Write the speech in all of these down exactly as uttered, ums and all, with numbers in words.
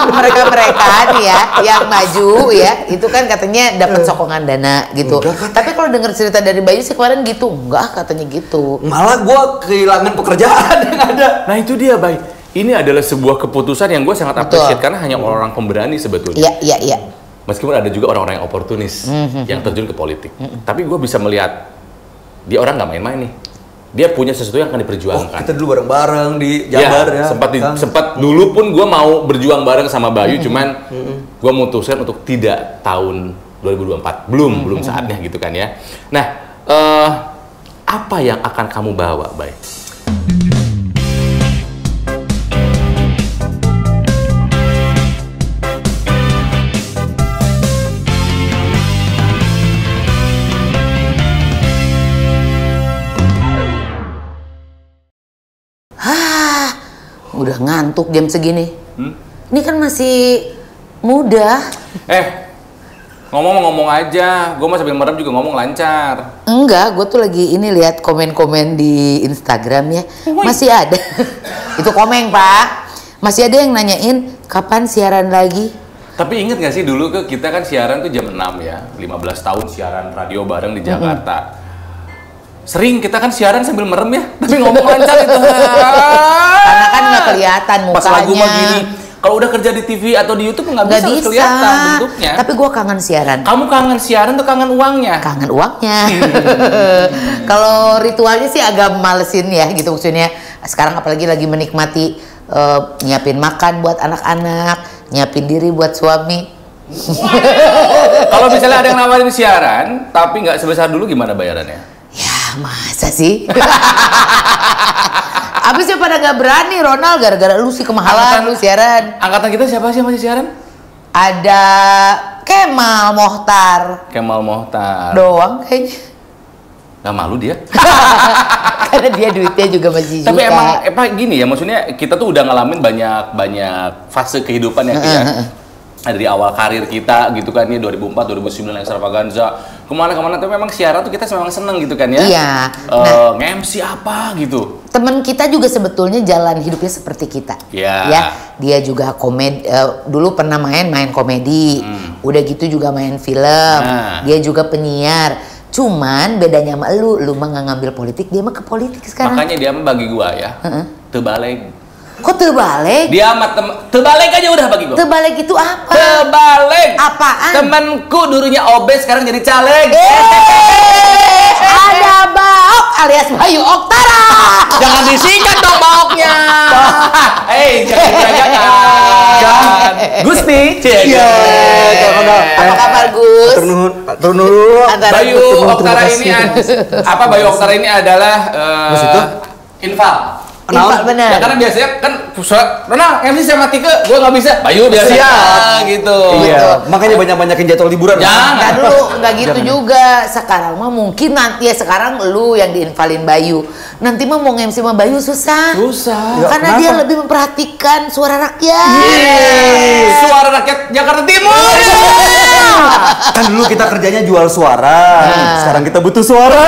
mereka-mereka nih ya yang maju ya, itu kan katanya dapat sokongan dana gitu. Enggak, tapi kalau dengar cerita dari Bayu sih kemarin gitu, enggak katanya gitu. Malah gue kehilangan pekerjaan yang ada. Nah itu dia, Bay. Ini adalah sebuah keputusan yang gue sangat appreciate karena hanya orang pemberani sebetulnya. Iya, iya, iya. Meskipun ada juga orang-orang yang oportunis mm-hmm. yang terjun ke politik. Mm-hmm. Tapi gue bisa melihat dia orang nggak main-main nih. Dia punya sesuatu yang akan diperjuangkan. Oh, kita dulu bareng-bareng di Jabar ya. ya sempat di, sempat dulu pun gue mau berjuang bareng sama Bayu, mm-hmm. cuman mm-hmm. gue memutuskan untuk tidak tahun dua ribu dua puluh empat. Belum, mm-hmm. belum saatnya gitu kan ya. Nah, uh, apa yang akan kamu bawa, Bay? Udah ngantuk jam segini. Hmm? Ini kan masih muda. Eh, ngomong-ngomong aja. Gue mah sambil merem juga ngomong lancar. Enggak, gue tuh lagi ini lihat komen-komen di Instagram ya. Oh, masih ada. Itu komen, Pak. Masih ada yang nanyain kapan siaran lagi. Tapi inget gak sih dulu ke kita kan siaran tuh jam enam ya. lima belas tahun siaran radio bareng di Jakarta. Mm-hmm. Sering kita kan siaran sambil merem ya, tapi ngomong lancar itu. Karena kan nggak kelihatan mukanya. Pas lagu mah gini, kalau udah kerja di T V atau di YouTube nggak bisa, bisa kelihatan bentuknya. Tapi gue kangen siaran. Kamu kangen siaran tuh kangen uangnya? Kangen uangnya. Kalau ritualnya sih agak malesin ya gitu maksudnya. Sekarang apalagi lagi menikmati uh, nyiapin makan buat anak-anak, nyiapin diri buat suami. Kalau misalnya ada yang nawarin siaran, tapi nggak sebesar dulu gimana bayarannya? Ya masa sih? Abisnya pada nggak berani Ronald gara-gara lu sih kemahalan angkatan, lu siaran. Angkatan kita siapa sih yang masih siaran? Ada Kemal Mohtar. Kemal Mohtar. Doang kayaknya. Gak malu dia? Karena dia duitnya juga masih Tapi juga. emang emang gini ya, maksudnya kita tuh udah ngalamin banyak banyak fase kehidupan ya, ya. Dari awal karir kita gitu kan ya, dua ribu empat, dua ribu sembilan Extravaganza kemana-kemana, tapi memang siaran tuh kita memang seneng gitu kan ya. Iya. Uh, nah, nge-M C apa gitu. Temen kita juga sebetulnya jalan hidupnya seperti kita. Iya. Ya, dia juga komedi, uh, dulu pernah main main komedi, hmm. udah gitu juga main film. Nah. Dia juga penyiar. Cuman bedanya sama lu, lu mah nggak ngambil politik, dia mah ke politik sekarang. Makanya dia mah bagi gua ya, uh-uh. terbalik. Kok terbalik? Dia sama tem terbalik aja udah bagi gua. Terbalik itu apa? Terbalik. Apaan? Temenku dulunya obes sekarang jadi caleg. Eh, ada Baok alias Bayu Oktara. Jangan disingkat dong Baoknya. Eh, jangan. Gusti. Iya. Apa kabar Gus? Turun turun dulu. Bayu Oktara ini apa? Bayu Oktara ini adalah uh, infal. Infal bener. Ya karena biasanya kan Ronald M C sama Tika, gue nggak bisa. Bayu biasa gitu. Iya. Makanya banyak-banyakin jadwal liburan. Jangan nah, dulu, nggak gitu Jangan. juga. Sekarang mah mungkin nanti ya sekarang lu yang diinvalin Bayu. Nanti mah mau nge-M C sama Bayu susah. Susah. Ya, karena kenapa? Dia lebih memperhatikan suara rakyat. Yeay. Suara rakyat Jakarta Timur. Kan dulu kita kerjanya jual suara. Nah. Sekarang kita butuh suara.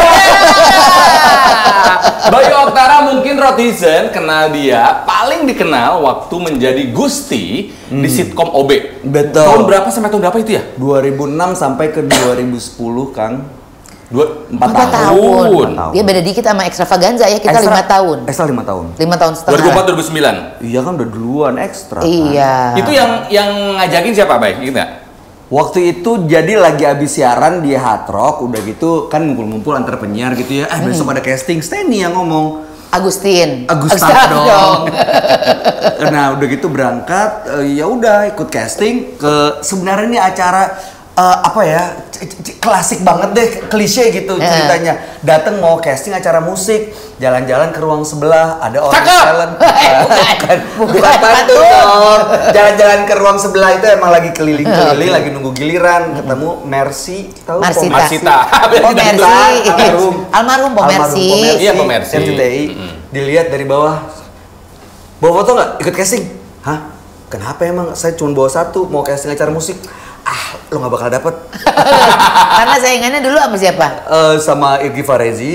Bayu Oktara mungkin Rotizen kenal dia paling dikenal waktu menjadi Gusti hmm. di sitkom O B. Betul. Tahun berapa sampai tahun berapa itu ya? dua ribu enam sampai ke dua ribu sepuluh, Kang. Dua, empat tahun. tahun. Dia beda dikit sama Extravaganza ya, kita lima tahun. Ekstra lima tahun. lima tahun setengah. dua ribu empat dua ribu sembilan. Iya kan udah duluan Extra. Iya. Kan? Itu yang yang ngajakin siapa, Bay? Ingat nggak? Waktu itu jadi lagi abis siaran di Hard Rock, udah gitu kan ngumpul-ngumpul antar penyiar gitu ya. Eh besok hmm. ada casting, Steny yang ngomong. Agustin. Agustin dong. Nah udah gitu berangkat, uh, ya udah ikut casting ke sebenarnya ini acara uh, apa ya klasik banget deh, klise gitu yeah. ceritanya. Dateng mau casting acara musik, jalan-jalan ke ruang sebelah ada orang talent. Bukan, bukan pantun dong. Jalan-jalan ke ruang sebelah itu emang lagi keliling-keliling, lagi nunggu giliran ketemu Mercy, tahu Marsita. Marsita. Oh Mercy. Almarhum. Almarhum Po Mercy. Iya Po Mercy. M C T I. Mm-hmm. Dilihat dari bawah. Bawa foto nggak? Ikut casting? Hah? Kenapa emang? Saya cuma bawa satu, mau casting acara musik. Ah, lo nggak bakal dapet. Karena saingannya dulu sama siapa? Uh, sama Igi Farezi.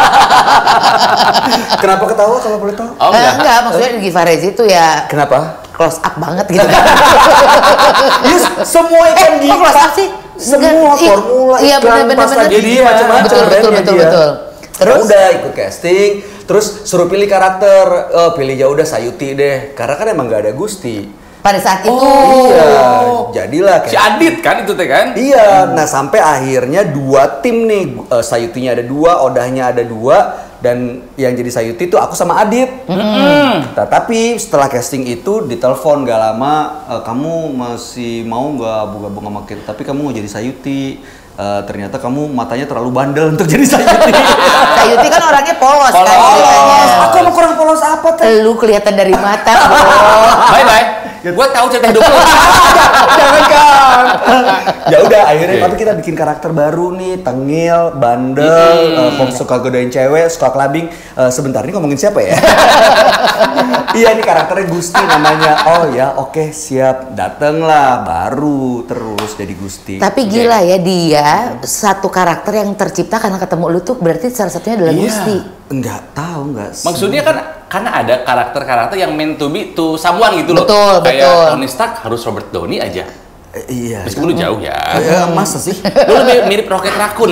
Kenapa ketawa kalau boleh tahu? Oh, enggak. Uh, enggak, maksudnya Igi Farezi itu ya. Kenapa? close up banget gitu. Yes, semua ikan eh, gila. kok close up sih? Semua Enggak, formula iya, ikan, bener, pasta bener, gigi, bener. macam-macam Betul, betul, brandnya betul, dia. betul. Terus Terus? udah ikut casting, terus suruh pilih karakter. Oh, pilih ya udah Sayuti deh, karena kan emang gak ada Gusti. Pada saat itu. Oh, iya, jadilah Si Adit kan itu teh kan? Iya, nah sampai akhirnya dua tim nih, uh, Sayutinya ada dua, Odahnya ada dua, dan yang jadi Sayuti itu aku sama Adit. Mm-hmm. Nah, tapi setelah casting itu ditelepon gak lama, e, kamu masih mau nggak gabung sama kita? Tapi kamu mau jadi Sayuti. E, ternyata kamu matanya terlalu bandel untuk jadi Sayuti. Sayuti kan orangnya polos, Polos. kan ceritanya. Aku emang kurang polos apa teh? Lu kelihatan dari mata. Bye bye. Gue tahu cerita hidup lu. Jangan kan. Ya udah akhirnya tapi kita bikin karakter baru nih, tengil, bandel, mm. uh, suka godain cewek, suka clubbing. Uh, sebentar ini ngomongin siapa ya? Iya nih karakternya Gusti namanya. Oh ya oke okay, siap. Dateng lah baru terus jadi Gusti. Tapi gila ya dia satu karakter yang tercipta karena ketemu lu tuh berarti salah satunya adalah Iya. Gusti. Enggak tahu enggak. Maksudnya kan karena ada karakter-karakter yang meant to be to someone gitu loh. Betul, Kayak betul. Tony Stark harus Robert Downey aja. Eh, iya. Meskipun lu jauh ya. Eh, masa sih? Lu lebih mirip Rocket Raccoon.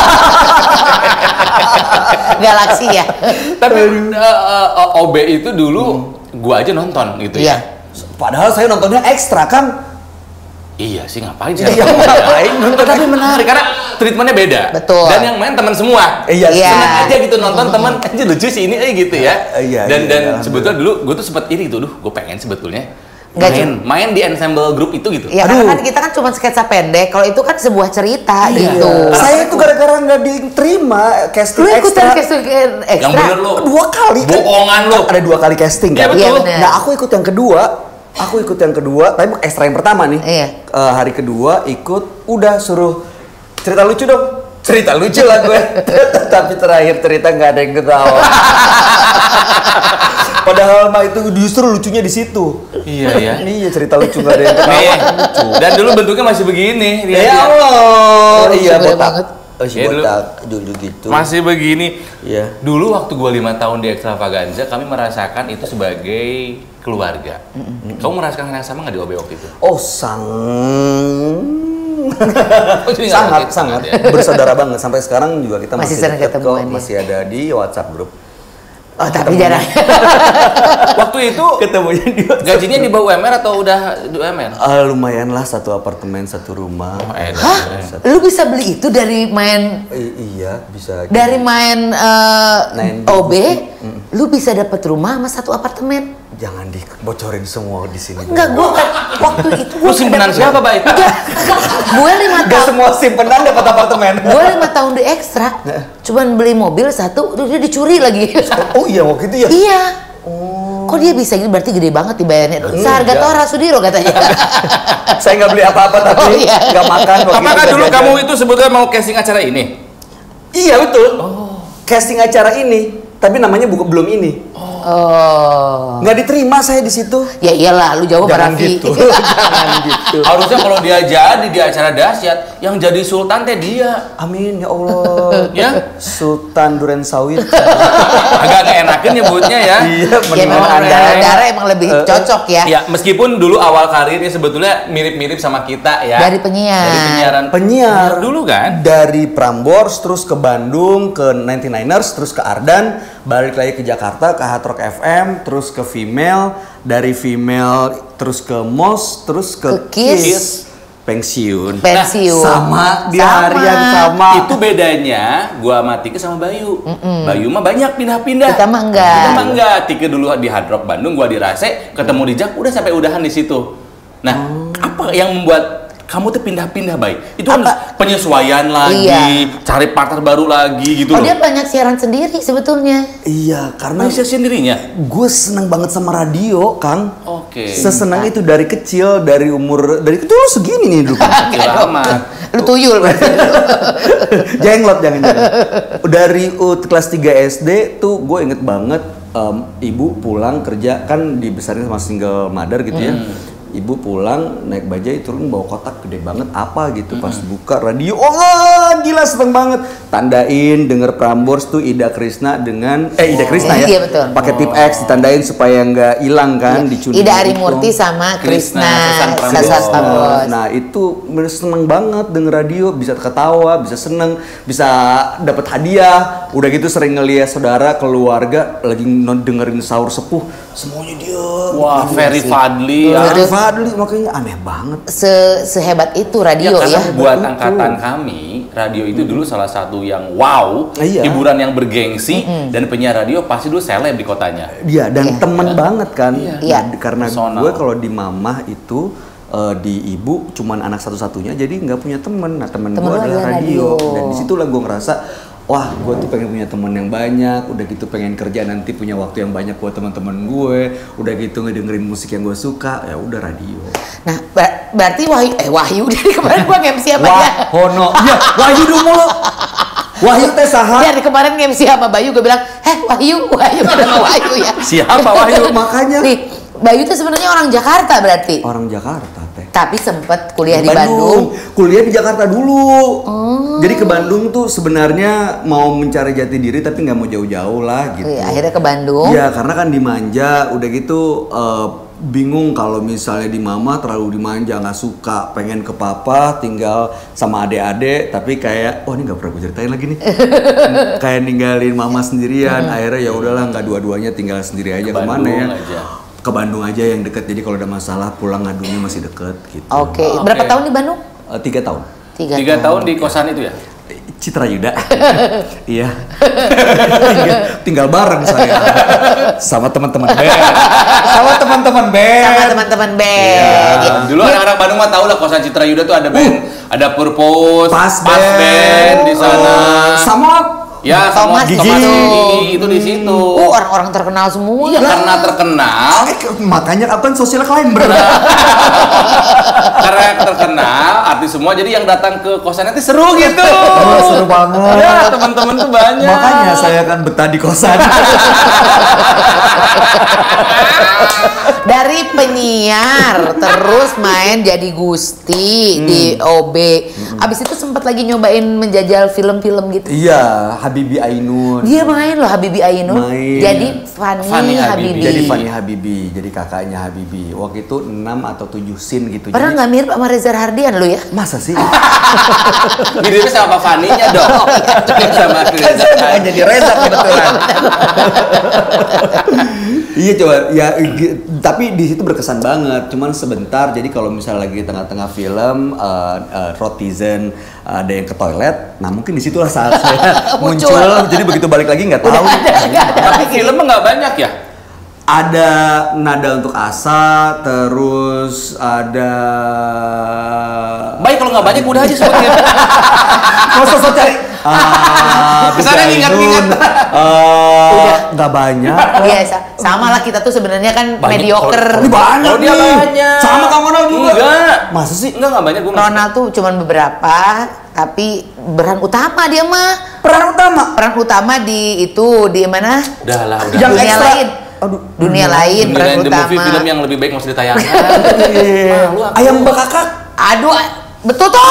Galaksi ya. Tapi uh, uh, O B itu dulu gua aja nonton gitu Iya. ya. Padahal saya nontonnya ekstra kan. Iya sih ngapain sih? Iya, ngapain nonton? Tapi menarik karena treatmentnya beda. Betul. Dan yang main teman semua. Iya, Iya. Seneng aja gitu nonton teman aja lucu sih ini aja gitu ya. Iya, dan iya, dan iya, sebetulnya dulu gue tuh sempat iri tuh, duh gue pengen sebetulnya Nggak main main di ensemble grup itu gitu. Ya Aduh. karena kan kita kan cuma sketsa pendek. Kalau itu kan sebuah cerita Iya. gitu. Saya tuh gara-gara nggak diterima casting Lu ikutan ekstra. casting ekstra? Yang bener lu. Dua kali kan? Bohongan lu. Ada dua kali casting Iya, kan? betul. Iya, bener. Nah aku ikut yang kedua. Aku ikut yang kedua, tapi ekstra yang pertama nih. Iya. Eh, hari kedua ikut, udah suruh cerita lucu dong. Cerita lucu lah gue. Tapi terakhir cerita nggak ada yang ketawa. Padahal mah itu justru lucunya di situ. Iya ya. Iya cerita lucu nggak ada yang ketawa. Nih, dan dulu bentuknya masih begini. Ya lihat-lihat. Allah, Oh, iya sebenarnya botak. banget. Oh, si Iya, dulu. botak dulu gitu. Masih begini. Iya. Dulu waktu gua lima tahun di Extravaganza, kami merasakan itu sebagai keluarga. Kamu merasakan hal yang sama nggak di O B waktu itu? Oh sang. Oh, jadi nggak sangat kaget sangat banget ya? bersaudara banget sampai sekarang juga kita Masih masih, sering deket ketemuan kok, ya? masih ada di WhatsApp grup. Oh tapi jarang. Waktu itu Ketemunya di WhatsApp. gajinya di bawah U M R atau udah di U M R? Ah, lumayan lah satu apartemen satu rumah. Oh, enak. Hah? Lu bisa beli itu dari main I- iya bisa. dari main eh, Main O B? Mm. Lu bisa dapat rumah sama satu apartemen? Jangan dibocorin semua di sini. Enggak, gua kan waktu itu Lu gua simpenan dapet- siapa, Bay? Gue lima Gak tahun, semua simpenan dapat apartemen. gue lima tahun di ekstra, cuman beli mobil satu, udah dia dicuri lagi. Oh iya waktu itu ya. Iya. Kok dia bisa gitu? Berarti gede banget dibayarnya. Seharga Enggak. Tora Sudiro katanya. Saya nggak beli apa-apa tapi Oh, iya. nggak makan. waktu itu Apakah nggak dulu jajan. kamu itu sebetulnya mau casting acara ini? Iya betul. Casting acara ini, tapi namanya bukan belum ini. Oh. Nggak diterima saya di situ. Ya iyalah, lu jauh Jangan Raffi. gitu. Jangan gitu. Harusnya kalau dia jadi di acara dahsyat, yang jadi sultan teh dia. Amin ya Allah. Ya? Sultan Duren Sawit. Agak nggak enakin nyebutnya ya. Iya, Ya memang benar. darah-darah emang lebih Eh, cocok ya. Ya, meskipun dulu awal karirnya sebetulnya mirip-mirip sama kita ya. Dari penyiar. Dari penyiaran. Penyiar Dulu kan? dari Prambors terus ke Bandung ke sembilan puluh sembilan ers terus ke Ardan balik lagi ke Jakarta ke Hard Rock F M terus ke Female dari Female terus ke Mos terus ke, Ke Kiss. Kiss pensiun. Pensiun. Sama di Sama. hari yang sama. Itu bedanya gua sama Tike sama Bayu. Bayu mah banyak pindah-pindah. Kita mah enggak. Kita mah enggak. Tike dulu di Hard Rock Bandung, gua di Rase, ketemu di Jak, udah sampai udahan di situ. Nah, apa yang membuat kamu tuh pindah-pindah, Bay? Itu kan Apa? penyesuaian lagi, Iya. cari partner baru lagi gitu Oh loh. dia banyak siaran sendiri sebetulnya. Iya, karena Manusia sendirinya. gue seneng banget sama radio, Kang. Oke. Sesenang itu dari kecil, dari umur dari kecil lu segini nih dulu. Lama. Lu tuyul berarti. Jenglot jangan-jangan. Dari uh, kelas tiga S D tuh gue inget banget em, ibu pulang kerja kan dibesarin sama single mother gitu ya. ibu pulang naik bajai turun bawa kotak gede banget apa gitu. Pas mm-hmm. buka radio, oh gila seneng banget. Tandain denger Prambors tuh Ida Krisna dengan eh Ida Krisna ya. Iya betul. Pakai tip X ditandain supaya nggak hilang kan, iya. dicuri. Ida Arimurti sama Krisna Sasas Prambors. Nah, itu bener seneng banget denger radio, bisa ketawa, bisa seneng, bisa dapat hadiah. Udah gitu sering ngeliat saudara, keluarga lagi dengerin sahur sepuh, semuanya dia. Wah, very Fadli. Very Fadli, makanya aneh banget. Se sehebat itu radio ya. Karena ya. buat itu. Angkatan kami, radio itu dulu salah satu yang wow, iya. hiburan yang bergengsi, mm-hmm. dan penyiar radio pasti dulu seleb di kotanya. Iya, dan yeah. temen yeah. banget kan. Iya. Yeah. Nah, karena personal. Gue kalau di Mamah itu uh, di ibu cuman anak satu-satunya, jadi nggak punya temen. Nah temen, temen gue adalah radio. radio. Dan disitulah gue ngerasa, wah, gue tuh pengen punya teman yang banyak, udah gitu pengen kerja nanti punya waktu yang banyak buat teman-teman gue, udah gitu ngedengerin musik yang gue suka, ya udah radio. Nah, ber berarti Wahyu, eh Wahyu dari kemarin gue nge-M C apa Wah, ya? Hono, iya Wahyu dulu mulu. Wahyu teh saha? Dari kemarin nge-M C sama Bayu, gue bilang, heh Wahyu, Wahyu ada sama Wahyu ya. Siapa Wahyu? Makanya. Nih, Bayu tuh sebenarnya orang Jakarta berarti. Orang Jakarta teh. Tapi sempet kuliah di Bandung. Bandung. Kuliah di Jakarta dulu. Oh. Jadi ke Bandung tuh sebenarnya mau mencari jati diri tapi nggak mau jauh-jauh lah gitu. Oh, iya, akhirnya ke Bandung. Iya, karena kan dimanja, udah gitu uh, bingung kalau misalnya di mama terlalu dimanja, nggak suka, pengen ke papa, tinggal sama adik-adik, tapi kayak, oh ini nggak pernah gue ceritain lagi nih, kayak ninggalin mama sendirian, hmm. akhirnya ya udahlah nggak dua-duanya, tinggal sendiri aja, kemana ya? Aja. Ke Bandung aja yang deket, jadi kalau ada masalah pulang ngadunya masih deket gitu. Oke, okay. oh, berapa okay. tahun di Bandung? Uh, tiga tahun. Tiga, tiga tahun. tahun di kosan itu ya? Citra Yuda. Iya. tinggal, tinggal bareng saya sama teman-teman band. Sama teman-teman band. Sama teman-teman band. Ya. Dulu anak-anak Bandung mah tahu lah kosan Citra Yuda tuh ada band, uh. ada Purpose, Pas Band, Pas band di sana. Uh, sama ya, Thomas, Gigi. Thomas Gigi itu di situ. Oh, orang-orang terkenal semua. Iya, karena terkenal. Makanya aku kan social climber. Karena terkenal, artis semua, jadi yang datang ke kosannya itu seru gitu. Oh, seru banget. Ya, teman-teman tuh banyak. Makanya saya kan betah di kosan. Dari penyiar terus main jadi Gusti hmm. di O B. Hmm. Abis itu sempat lagi nyobain menjajal film-film gitu. Iya, Habibie Ainun. Dia main loh Habibie Ainun. Main. Jadi Fanny, Fanny Habibie. Habibie. Jadi Fanny Habibie, jadi kakaknya Habibie. Waktu itu enam atau tujuh scene gitu. Pernah nggak mirip sama Reza Hardian lu ya? Masa sih? Miripnya sama Fanny-nya dong. Oh, iya. Sama Reza Hardian. Jadi Reza kebetulan. Iya coba ya, tapi di situ berkesan banget. Cuman sebentar. Jadi kalau misalnya lagi di tengah-tengah film, uh, uh, Rotizen uh, ada yang ke toilet, nah mungkin disitulah saat saya muncul. Jadi begitu balik lagi nggak tahu. Tapi filmnya nggak banyak ya? Ada Nada Untuk Asa, terus ada. Baik kalau nggak banyak udah aja sebutin. Mau sosok cari. Ah, kesana ingat-ingat. Uh, nggak banyak. Biasa. Sama lah kita tuh sebenarnya kan banyak. Mediocre. Oh, banyak. Oh, dia banyak. Sama kamu Ronald juga. Enggak. Masa sih? Enggak enggak banyak gue. Ronald tuh cuman beberapa, tapi peran utama dia mah. Peran utama. Peran utama di itu di mana? Udah lah, udah. Yang dunia ekstra. Lain. Aduh, dunia hmm. lain dunia peran lain, utama. Movie, film yang lebih baik masih ditayangkan. Ayam Bakakak. Aduh, betul tuh.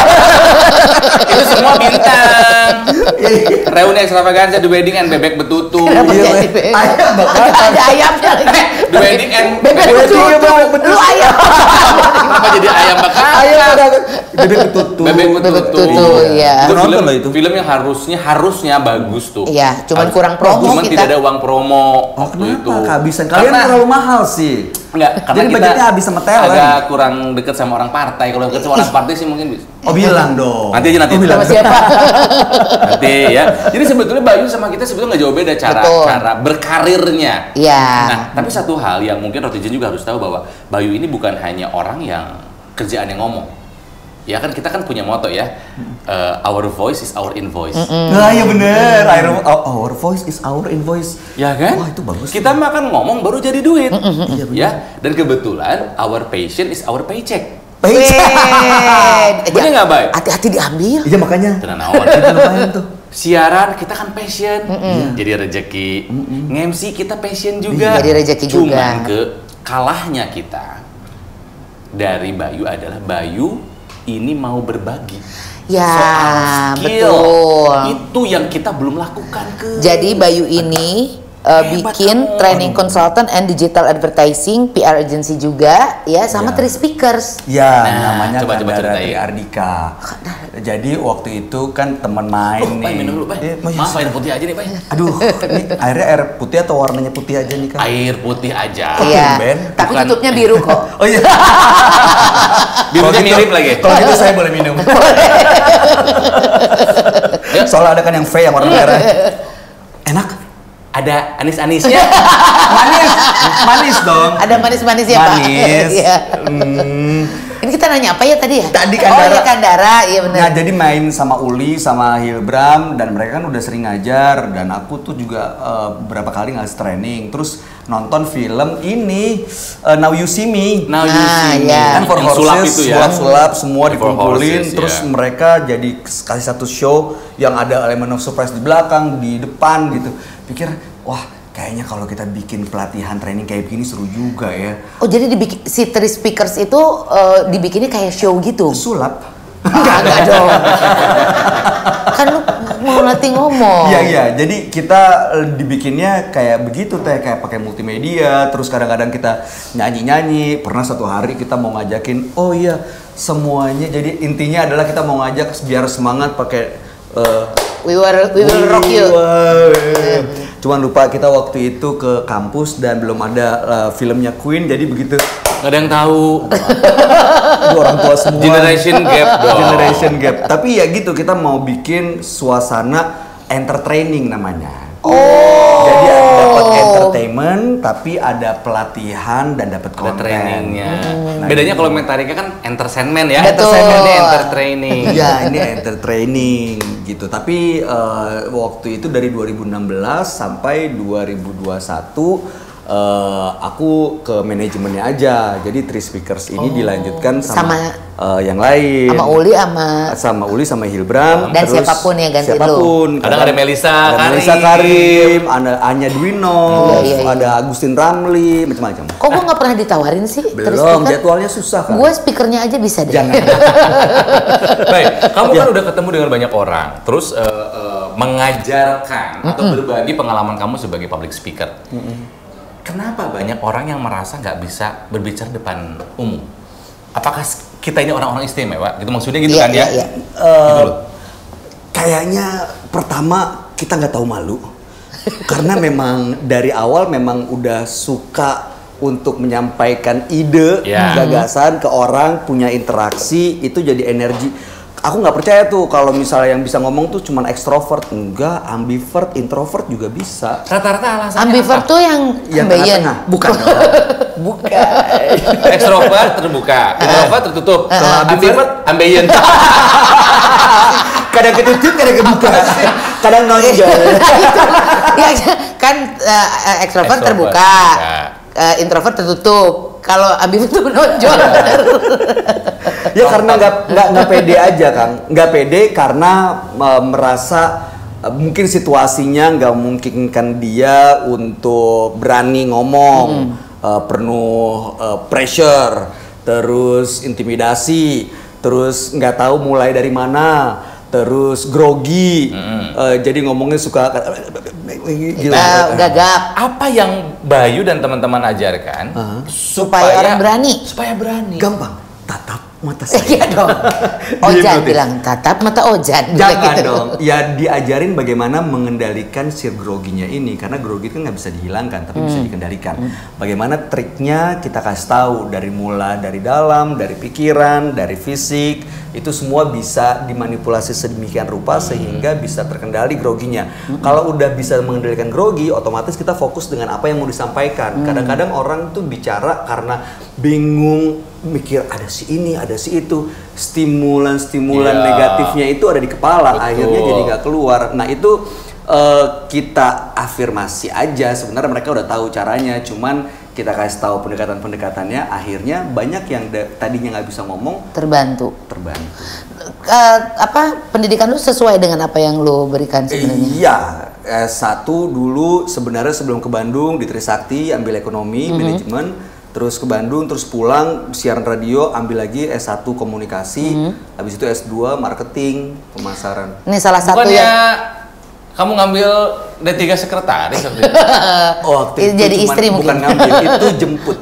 Itu semua bintang. Reuni Extravaganza, The Wedding and Bebek Betutu. Iya, ayam Bakakak. Ada ayamnya lagi. The Wedding and Bebek Betutu. Lu ayam. Kenapa jadi ayam Bakakak? Ayam Bakakak. Bebek Betutu. Bebek Betutu. Iya. Itu film itu. Film yang harusnya harusnya bagus tuh. Iya, cuman kurang promo cuman kita. tidak ada uang promo waktu kenapa? itu. Kehabisan. Kalian Karena, terlalu mahal sih. Enggak, karena jadi kita budgetnya habis sama talent. Agak kurang deket sama orang partai. Kalau deket sama orang partai sih mungkin bisa. Oh bilang dong. Nanti aja nanti. Oh, bilang siapa? Nanti ya. Jadi sebetulnya Bayu sama kita sebetulnya nggak jauh beda cara Betul. cara berkarirnya. Iya. Nah, tapi satu hal yang mungkin Rotizen juga harus tahu bahwa Bayu ini bukan hanya orang yang kerjaan yang ngomong. Ya kan kita kan punya moto ya, uh, our voice is our invoice. Mm-mm. Nah ya bener, our, our voice is our invoice. Ya kan? Wah itu bagus. Kita mah kan ngomong baru jadi duit. Iya bener. Ya, dan kebetulan our passion is our paycheck. Paycheck. Bener nggak baik? Hati-hati diambil. Iya makanya. Tenang awal. tuh. Siaran kita kan passion, Mm-mm. jadi rezeki. Nge-M C kita passion juga. Jadi rezeki juga. Cuman ke kalahnya kita dari Bayu adalah Bayu ini mau berbagi. Ya, soal skill. Betul. Itu yang kita belum lakukan ke. Jadi Bayu ini uh, bikin kamu. training consultant and digital advertising, P R agency juga, ya sama Ya. Tri Speakers. Ya, Nah, namanya coba, coba Kandara ceritain. Tri Ardika. Jadi waktu itu kan teman main Oh, nih. Bay, minum dulu, Bay. Eh, Bay, Maaf, air putih aja nih, Bay. Aduh, ini airnya air putih atau warnanya putih aja nih kan? Air putih aja. Oh, Iya. tumben. Tapi Bukan- tutupnya biru kok. Oh iya. Birunya Kalau gitu- mirip lagi. Kalau gitu saya boleh minum. Ya. Soalnya ada kan yang V yang warna merah. Enak. Ada anis-anisnya. Manis. Manis dong. Ada manis-manisnya Pak. Manis. Iya. Hmm. Ini kita nanya apa ya tadi ya? Tadi Oh Kandara. iya Kandara, iya benar. Nah jadi main sama Uli, sama Hilbram, dan mereka kan udah sering ngajar, dan aku tuh juga uh, beberapa kali ngasih training, terus nonton film ini uh, Now You See Me. Now you Ah, see me. iya. Kan for Yang sulap horses, itu ya. sulap-sulap semua For dikumpulin, horses, terus ya. mereka jadi kasih satu show yang ada elemen of surprise di belakang, di depan gitu. Pikir, wah kayaknya kalau kita bikin pelatihan training kayak begini seru juga ya. Oh jadi dibikin si Tri Speakers itu uh, dibikinnya kayak show gitu? Sulap. Enggak, enggak dong. Kan lu mau latih ngomong. Iya iya, jadi kita eh, dibikinnya kayak begitu teh, kayak pakai multimedia, terus kadang-kadang kita nyanyi-nyanyi. Pernah satu hari kita mau ngajakin, oh iya semuanya. Jadi intinya adalah kita mau ngajak biar semangat pakai. eh, We will, we will rock you. Wah. Cuman lupa kita waktu itu ke kampus dan belum ada uh, filmnya Queen, jadi begitu. Nggak ada yang tahu. Aduh, orang tua semua. Generation gap dong. Generation gap. Tapi ya gitu, kita mau bikin suasana entertaining namanya. Oh. Jadi dapat entertainment, tapi ada pelatihan dan dapat Ada konten. trainingnya. Nah, Bedanya ini- kalau entertainment kan entertainment ya. Betul. Entertainment ini entertaining. Ya ini entertaining gitu. Tapi eh, waktu itu dari dua ribu enam belas sampai dua ribu dua puluh satu eh, aku ke manajemennya aja. Jadi Tri Speakers ini dilanjutkan sama, Sama- eh, yang lain. Sama Uli sama sama Uli sama Hilbram. Dan siapapun ya ganti lu. siapapun. Kadang ada Melisa ada Karim. Melisa Karim, ada Anya Dwino, Iya, iya, iya. ada Agustin Ramli, macam-macam. Kok gue nggak pernah ditawarin sih? Tri Belum, Speaker? jadwalnya susah kan. Gue speakernya aja bisa deh. Jangan. Baik, kamu Ya. kan udah ketemu dengan banyak orang, terus eh, eh, mengajarkan atau berbagi pengalaman kamu sebagai public speaker. Kenapa banyak orang yang merasa nggak bisa berbicara depan umum? Apakah kita ini orang-orang istimewa? Gitu maksudnya gitu Iya, kan ya? iya, iya. Eh, Gitu loh. Kayaknya pertama kita nggak tahu malu karena memang dari awal memang udah suka untuk menyampaikan ide, Ya. gagasan ke orang, punya interaksi, itu jadi energi. Aku nggak percaya tuh kalau misalnya yang bisa ngomong tuh cuman ekstrovert, enggak, ambivert, introvert juga bisa. Rata-rata alasannya Ambivert apa? tuh yang Yang ambeien. tengah-tengah, bukan dong. Bukan. Ekstrovert terbuka, introvert tertutup. Kalau ambivert ambeien. Kadang ketutup, kadang kebuka, kadang nonjol. Ya kan uh, ekstrovert Ekstrovert terbuka, terbuka. uh, introvert tertutup. Kalau ambivert tuh menonjol. Ya karena nggak nggak nggak pede aja Kang, nggak pede karena uh, merasa uh, mungkin situasinya nggak memungkinkan dia untuk berani ngomong, uh, penuh uh, pressure, terus intimidasi, terus nggak tahu mulai dari mana, terus grogi, uh, jadi ngomongnya suka gila. Uh, gagap. Apa yang Bayu dan teman-teman ajarkan Supaya orang berani. Supaya berani. Gampang, tatap mata saya. Iya dong. Ojan Dihipnotis. bilang tatap mata Ojan. Bilang Jangan gitu. dong. Ya diajarin bagaimana mengendalikan si groginya ini karena grogi itu kan nggak bisa dihilangkan tapi bisa dikendalikan. Bagaimana triknya kita kasih tahu dari mula dari dalam, dari pikiran, dari fisik itu semua bisa dimanipulasi sedemikian rupa sehingga bisa terkendali groginya. Kalau udah bisa mengendalikan grogi, otomatis kita fokus dengan apa yang mau disampaikan. Kadang-kadang orang tuh bicara karena bingung mikir ada si ini, ada si itu, stimulan-stimulan Iya. negatifnya itu ada di kepala, Betul. akhirnya jadi nggak keluar. Nah itu eh, kita afirmasi aja, sebenarnya mereka udah tahu caranya, cuman kita kasih tahu pendekatan-pendekatannya, akhirnya banyak yang da- tadinya nggak bisa ngomong Terbantu. terbantu. Uh, apa pendidikan lu sesuai dengan apa yang lu berikan sebenarnya? Iya, eh, satu dulu sebenarnya sebelum ke Bandung di Trisakti ambil ekonomi, manajemen, terus ke Bandung, terus pulang siaran radio, ambil lagi S satu komunikasi, mm-hmm. habis itu S dua marketing, pemasaran. Ini salah satu Bukannya ya. Kamu ngambil D tiga sekretaris waktu itu? Oh, waktu itu jadi cuman, istri mungkin. Bukan ngambil, itu jemput.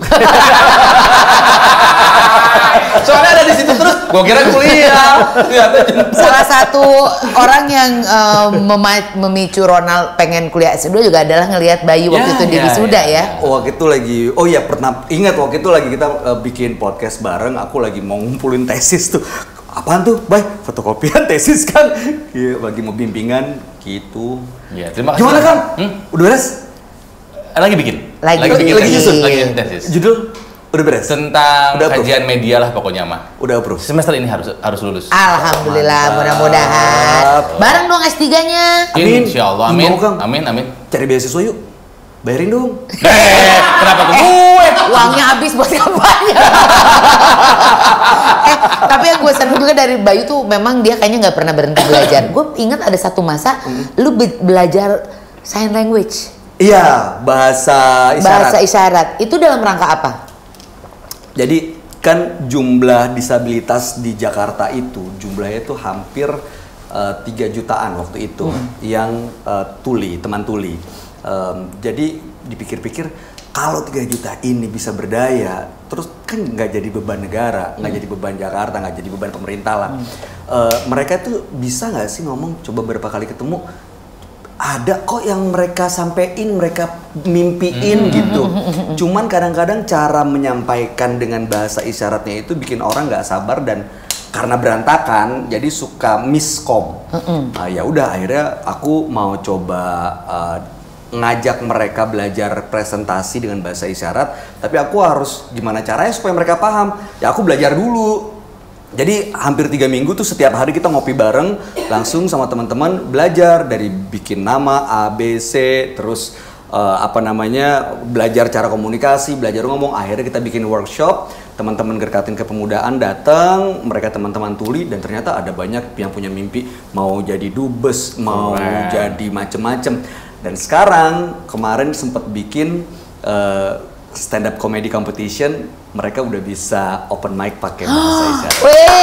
Soalnya ada di situ terus, gua kira kuliah. Salah satu orang yang uh, mema- memicu Ronald pengen kuliah S dua juga adalah ngelihat Bayu waktu Ya, itu di ya, wisuda ya, ya. ya. Oh, waktu itu lagi, oh ya pernah ingat waktu itu lagi kita uh, bikin podcast bareng, aku lagi mau ngumpulin tesis tuh. Apaan tuh? Baik, fotokopian tesis kan. Iya, lagi mau bimbingan gitu. Ya, terima kasih. Gimana kan? Hmm? Udah beres? Lagi bikin. Lagi, lagi bikin lagi tesis. nyusun. Lagi bikin tesis. Judul udah beres. Tentang Udah approve? kajian media lah pokoknya mah. Udah approve. Semester ini harus harus lulus. Alhamdulillah, Mantap. mudah-mudahan. Bareng dong S tiga-nya. Amin. Insya Allah, amin. Mau, Kang. Amin, amin. Cari beasiswa yuk. Bayarin dong. Eh, kenapa ke gue? Uangnya habis buat kampanye. eh, tapi yang gue seneng juga dari Bayu tuh memang dia kayaknya nggak pernah berhenti belajar. Gue ingat ada satu masa lu be- belajar sign language. Iya, bahasa isyarat. Bahasa isyarat. Itu dalam rangka apa? Jadi kan jumlah disabilitas di Jakarta itu jumlahnya itu hampir tiga jutaan waktu itu hmm. yang uh, tuli, teman tuli. Um, jadi dipikir-pikir kalau tiga juta ini bisa berdaya, terus kan nggak jadi beban negara, nggak hmm. jadi beban Jakarta, nggak jadi beban pemerintah lah. Hmm. Uh, mereka tuh bisa nggak sih ngomong, coba berapa kali ketemu, ada kok yang mereka sampein, mereka mimpiin hmm. gitu. Cuman kadang-kadang cara menyampaikan dengan bahasa isyaratnya itu bikin orang nggak sabar dan karena berantakan, jadi suka miskom. Hmm. Nah, ya udah akhirnya aku mau coba uh, ngajak mereka belajar presentasi dengan bahasa isyarat, tapi aku harus gimana caranya supaya mereka paham. Ya aku belajar dulu. Jadi hampir tiga minggu tuh setiap hari kita ngopi bareng, langsung sama teman-teman belajar dari bikin nama A, B, C, terus uh, apa namanya belajar cara komunikasi, belajar ngomong. Akhirnya kita bikin workshop, teman-teman Gerkatin Kepemudaan datang, mereka teman-teman tuli dan ternyata ada banyak yang punya mimpi mau jadi dubes, mau wow. jadi macem-macem. Dan sekarang kemarin sempat bikin uh, stand up comedy competition, mereka udah bisa open mic pakai bahasa isyarat.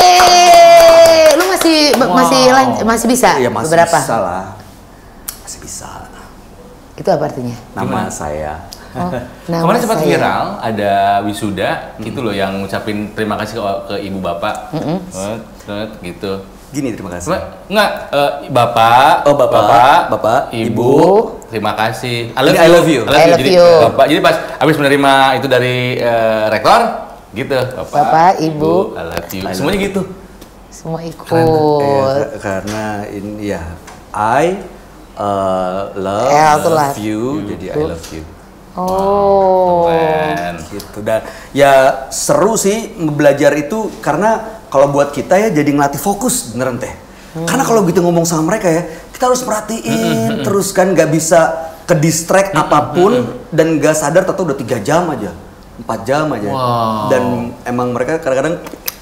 Weh, lu masih wow. masih masih bisa? Iya, masih beberapa? bisa lah, masih bisa. Itu apa artinya? Nama Gimana? Saya. Oh, nama Kemarin sempat saya. viral ada wisuda hmm. gitu loh yang ngucapin terima kasih ke, ke ibu bapak, mm-hmm. What, gitu. Gini terima kasih. Nggak, uh, bapak, oh bapak, bapak, bapak, ibu, ibu, terima kasih. I love, I love you. I love I you. love Jadi, you. Bapak, jadi pas habis menerima itu dari uh, rektor, gitu. Bapak, bapak ibu, ibu, I love you. I love Semuanya you. gitu. Semua ikut. Karena, eh, karena ini ya, I uh, love, L tuh love love. you, you. jadi I love you. Oh, Keren. Gitu. Dan ya seru sih belajar itu karena kalau buat kita ya jadi ngelatih fokus beneran teh. Hmm. Karena kalau gitu ngomong sama mereka ya, kita harus perhatiin terus kan, nggak bisa ke distract apapun dan nggak sadar tahu udah tiga jam aja, empat jam aja. Wow. Dan emang mereka kadang-kadang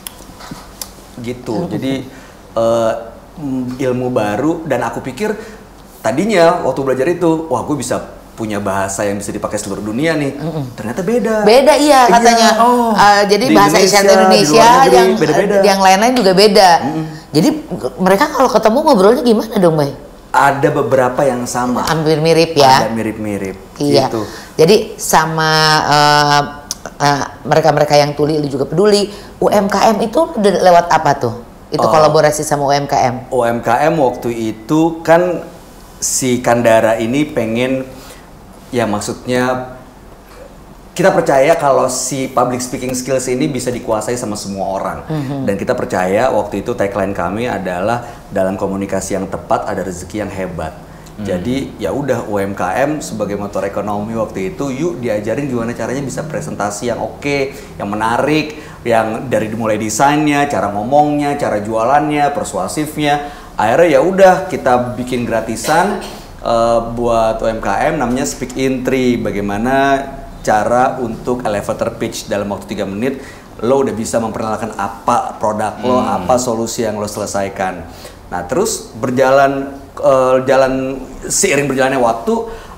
gitu. Jadi uh, ilmu baru dan aku pikir tadinya waktu belajar itu, wah gue bisa punya bahasa yang bisa dipakai seluruh dunia nih. Mm-mm. Ternyata beda. Beda iya katanya. Iya. Oh. Uh, jadi Di bahasa Indonesia, isyarat Indonesia di luar negeri, yang beda-beda. yang lain-lain juga beda. Mm-mm. Jadi mereka kalau ketemu ngobrolnya gimana dong, Bay? Ada beberapa yang sama. Hampir mirip ya. Ada mirip-mirip. Iya. Gitu. Jadi sama uh, uh, mereka-mereka yang tuli lu juga peduli. U M K M itu lewat apa tuh? Itu Oh. kolaborasi sama U M K M. U M K M waktu itu kan si Kandara ini pengen, ya maksudnya kita percaya kalau si public speaking skills ini bisa dikuasai sama semua orang. Mm-hmm. Dan kita percaya waktu itu tagline kami adalah dalam komunikasi yang tepat ada rezeki yang hebat. Mm. Jadi ya udah U M K M sebagai motor ekonomi waktu itu, yuk diajarin gimana caranya bisa presentasi yang oke, yang menarik, yang dari mulai desainnya, cara ngomongnya, cara jualannya, persuasifnya. Akhirnya ya udah kita bikin gratisan uh, buat U M K M namanya Speak in Three. Bagaimana cara untuk elevator pitch dalam waktu tiga menit lo udah bisa memperkenalkan apa produk lo, hmm. apa solusi yang lo selesaikan. Nah terus berjalan uh, jalan seiring berjalannya waktu,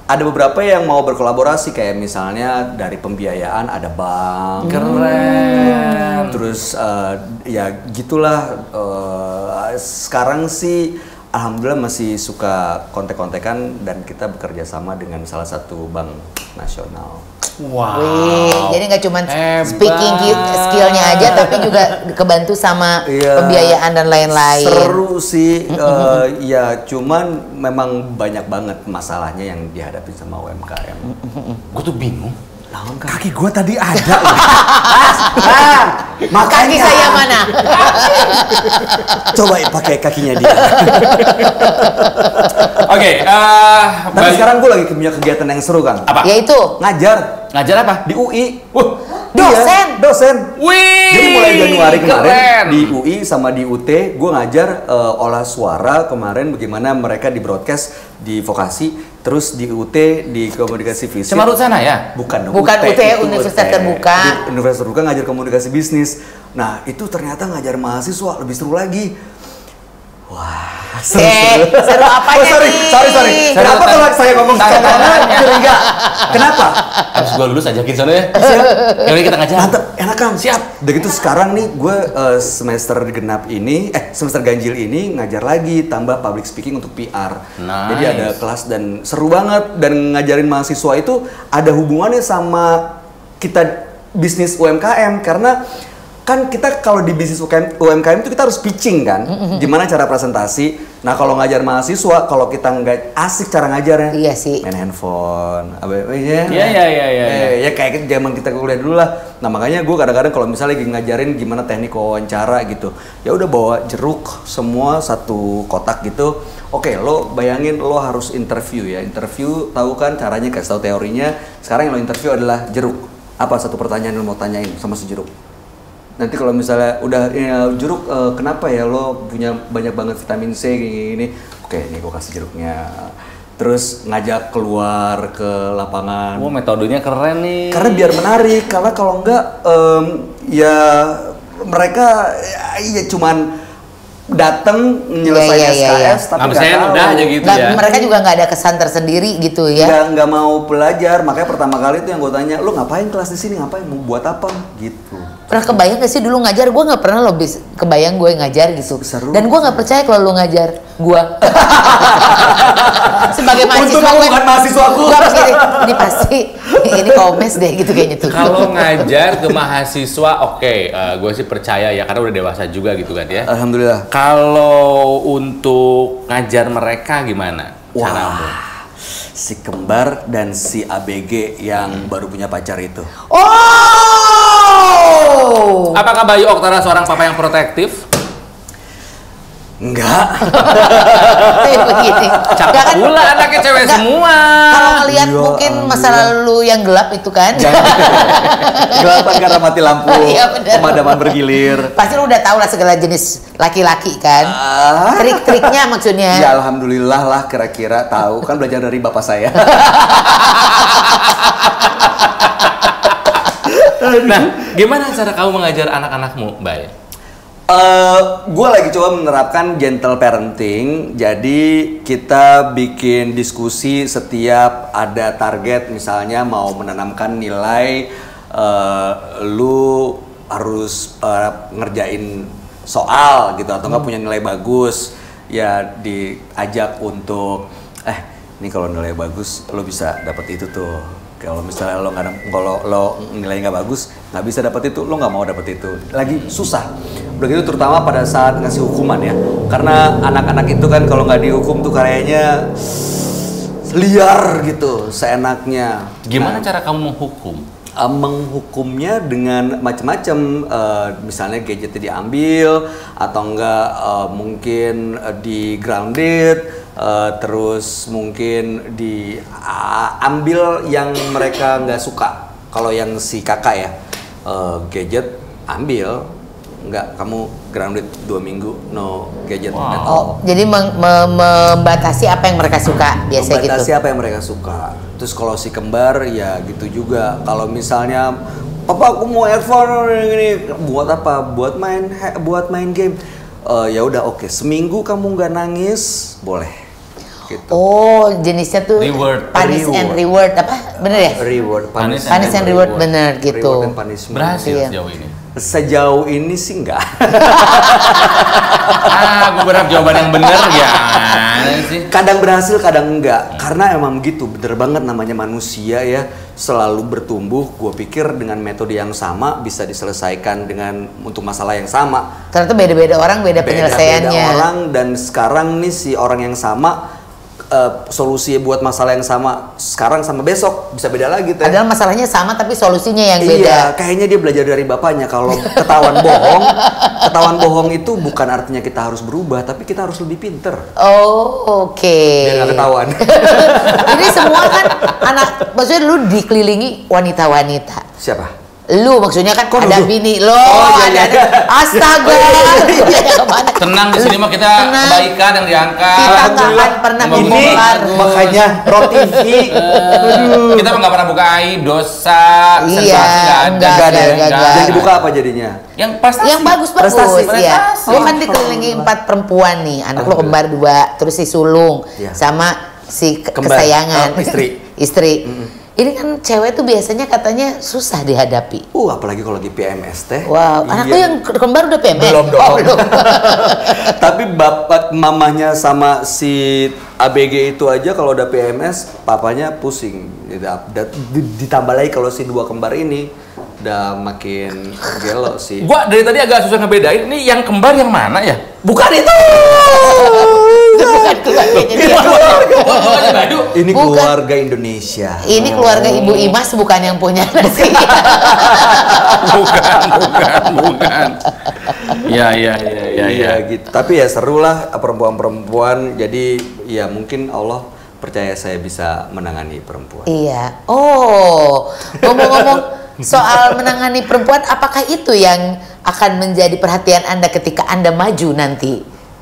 ada beberapa yang mau berkolaborasi kayak misalnya dari pembiayaan ada bank. Keren. Terus uh, ya gitulah. Uh, sekarang sih alhamdulillah masih suka kontek-kontekan dan kita bekerja sama dengan salah satu bank nasional. Wow. Wih, jadi nggak cuma speaking skillnya aja, tapi juga kebantu sama yeah, pembiayaan dan lain-lain. Seru sih, uh, ya cuman memang banyak banget masalahnya yang dihadapi sama U M K M. Gue tuh bingung. Lawan kaki gue tadi ada. ah, Kaki saya mana? Coba pakai kakinya dia. Oke, okay, uh, tapi sekarang gue lagi punya kegiatan yang seru kan. Apa? Yaitu ngajar. Ngajar apa? Di U I. Wah, dosen. Iya, dosen. Wih. Jadi mulai Januari kemarin keren. di U I sama di U T gue ngajar uh, olah suara kemarin bagaimana mereka di broadcast di vokasi. Terus di U T di komunikasi fisik. Cemarut sana ya? Bukan dong. Bukan U T, itu Universitas U T. Terbuka. Di Universitas Terbuka ngajar komunikasi bisnis. Nah itu ternyata ngajar mahasiswa lebih seru lagi. Wah, seru, eh, seru. seru apanya oh, sorry, nih? sorry, sorry. Kenapa kalau saya ngomong corona curiga? Kenapa? Habis gua lulus ajakin sana ya. Siap. Yaudah kita ngajar. Mantep, enak kan? Siap. Udah gitu sekarang nih gue uh, semester genap ini, eh semester ganjil ini ngajar lagi tambah public speaking untuk P R. Nice. Jadi ada kelas dan seru banget dan ngajarin mahasiswa itu ada hubungannya sama kita bisnis U M K M karena kan kita kalau di bisnis U M K M itu kita harus pitching kan, gimana cara presentasi. Nah kalau ngajar mahasiswa, kalau kita nggak asik cara ngajarnya, iya sih, main handphone, apa ya? Iya iya iya iya. Ya kayak zaman kita kuliah dulu lah. Nah makanya gue kadang-kadang kalau misalnya lagi ngajarin gimana teknik wawancara gitu, ya udah bawa jeruk semua satu kotak gitu. Oke, lo bayangin lo harus interview ya, interview tahu kan caranya, kasih tahu teorinya. Sekarang yang lo interview adalah jeruk. Apa satu pertanyaan yang lo mau tanyain sama si jeruk? Nanti kalau misalnya udah ya, jeruk uh, kenapa ya lo punya banyak banget vitamin C gini-gini. Oke, nih gue kasih jeruknya. Terus ngajak keluar ke lapangan. Wah, metodenya keren nih. Karena biar menarik, karena kalau enggak um, ya mereka ya, ya cuman datang nyelesain ya, ya, S K S ya, ya. tapi nggak nggak tahu. udah aja gitu nggak, ya. Mereka juga nggak ada kesan tersendiri gitu ya. Nggak nggak mau belajar, makanya pertama kali itu yang gue tanya, lo ngapain kelas di sini, ngapain, mau buat apa gitu. Pernah kebayang gak sih dulu ngajar? Gue nggak pernah loh bis kebayang gue ngajar gitu. Seru. Dan gue nggak percaya kalau lo ngajar gue. Sebagai mahasiswa Untung aku gue bukan mahasiswaku. gue pasti ini pasti ini komes deh gitu kayaknya tuh. Kalau ngajar ke mahasiswa, oke, okay, uh, gue sih percaya ya karena udah dewasa juga gitu kan ya. Alhamdulillah. Kalau untuk ngajar mereka gimana caramu? Si kembar dan si A B G yang baru punya pacar itu. Oh. Apakah Bayu Oktara seorang papa yang protektif? Enggak. Begini. Cakep pula anaknya cewek Enggak. semua. Kalau ngelihat Ya, mungkin masa alhamdulillah. lalu yang gelap itu kan. Gelapan karena mati lampu, Iya, benar. pemadaman bergilir. Pasti lu udah tahu lah segala jenis laki-laki kan. Ah. Trik-triknya maksudnya. Ya alhamdulillah lah kira-kira tahu, kan belajar dari bapak saya. Nah, gimana cara kamu mengajar anak-anakmu, Bay? Uh, gue lagi coba menerapkan gentle parenting, jadi kita bikin diskusi setiap ada target, misalnya mau menanamkan nilai, uh, lu harus uh, ngerjain soal gitu atau nggak punya nilai bagus, ya diajak untuk, eh ini kalau nilai bagus lo bisa dapat itu tuh. Kalau misalnya lo nggak, kalau lo nilai nggak bagus, nggak bisa dapat itu, lo nggak mau dapat itu. Lagi susah. Begitu terutama pada saat ngasih hukuman ya. Karena anak-anak itu kan kalau nggak dihukum tuh kayaknya liar gitu, seenaknya. Gimana Nah, cara kamu menghukum? uh, menghukumnya dengan macam-macam, uh, misalnya gadgetnya diambil atau enggak uh, mungkin uh, di grounded. Uh, terus mungkin diambil uh, yang mereka nggak suka. Kalau yang si kakak ya, uh, gadget ambil, nggak, kamu grounded dua minggu, no gadget Wow. at all. Oh, jadi meng- me- membatasi apa yang mereka suka biasanya gitu. Membatasi apa yang mereka suka. Terus kalau si kembar ya gitu juga. Kalau misalnya, papa aku mau earphone ini, buat apa? Buat main, buat main game. Uh, ya udah oke. Okay. Seminggu kamu nggak nangis, boleh. gitu. Oh, jenisnya tuh Reward. punish and reward apa? Bener ya? Reward, Punish Punish and reward, bener gitu. Reward and punishment. Berhasil Iya. sejauh ini. Sejauh ini sih enggak. Ah, gue berharap jawaban yang bener ya sih. Kadang berhasil, kadang enggak. Karena emang gitu, bener banget namanya manusia ya. Selalu bertumbuh, gue pikir dengan metode yang sama bisa diselesaikan dengan untuk masalah yang sama. Ternyata beda-beda orang, beda, penyelesaiannya. Beda-beda orang, dan sekarang nih si orang yang sama, uh, solusi buat masalah yang sama sekarang sama besok bisa beda lagi. Teh. Adalah masalahnya sama tapi solusinya yang beda. Iya, kayaknya dia belajar dari bapaknya. Kalau ketahuan bohong, ketahuan bohong itu bukan artinya kita harus berubah, tapi kita harus lebih pinter. Oh, oke. Okay. Biar nggak ketahuan. Ini semua kan anak, maksudnya lu dikelilingi wanita-wanita. Siapa? Lu maksudnya kan Kok ada dulu? bini lo, Oh, iya, ada, iya. ada astaga. Kemana? Tenang, di sini mah kita Tenang. kebaikan yang diangkat. Kita nggak akan pernah Ngomong Ini membongkar. bagus. makanya Pro T V. Eh, kita mah nggak pernah buka aib, dosa, Iya, sensasi nggak ada. enggak, Enggak ada ya? enggak, enggak. Jadi dibuka apa jadinya? Yang pasti Yang bagus-bagus Prestasi. ya. Prestasi. Lu kan dikelilingi empat perempuan nih, anak lu kembar dua, terus si sulung, Iya. sama si ke- Kembar. kesayangan, Oh, istri. istri. Ini kan cewek tuh biasanya katanya susah dihadapi. Uh, apalagi kalau lagi P M S teh. Wow, anak lu Iya. yang ke- kembar udah P M S? Belum dong. Oh, belum. Tapi bapak mamahnya sama si A B G itu aja kalau udah P M S, papanya pusing. Ditambah lagi kalau si dua kembar ini udah makin gelo sih. Gua dari tadi agak susah ngebedain. Ini yang kembar yang mana ya? Bukan itu. Itu bukan keluarganya dia. Keluarga Badu. Ini Bukan. keluarga Indonesia. Ini keluarga Ibu Imas bukan yang punya nasi. Bukan, bukan, bukan. Ya, ya, ya, ya, ya. Iya gitu. Tapi ya seru lah perempuan-perempuan. Jadi ya mungkin Allah percaya saya bisa menangani perempuan. Iya. Oh, ngomong-ngomong soal menangani perempuan, apakah itu yang akan menjadi perhatian Anda ketika Anda maju nanti?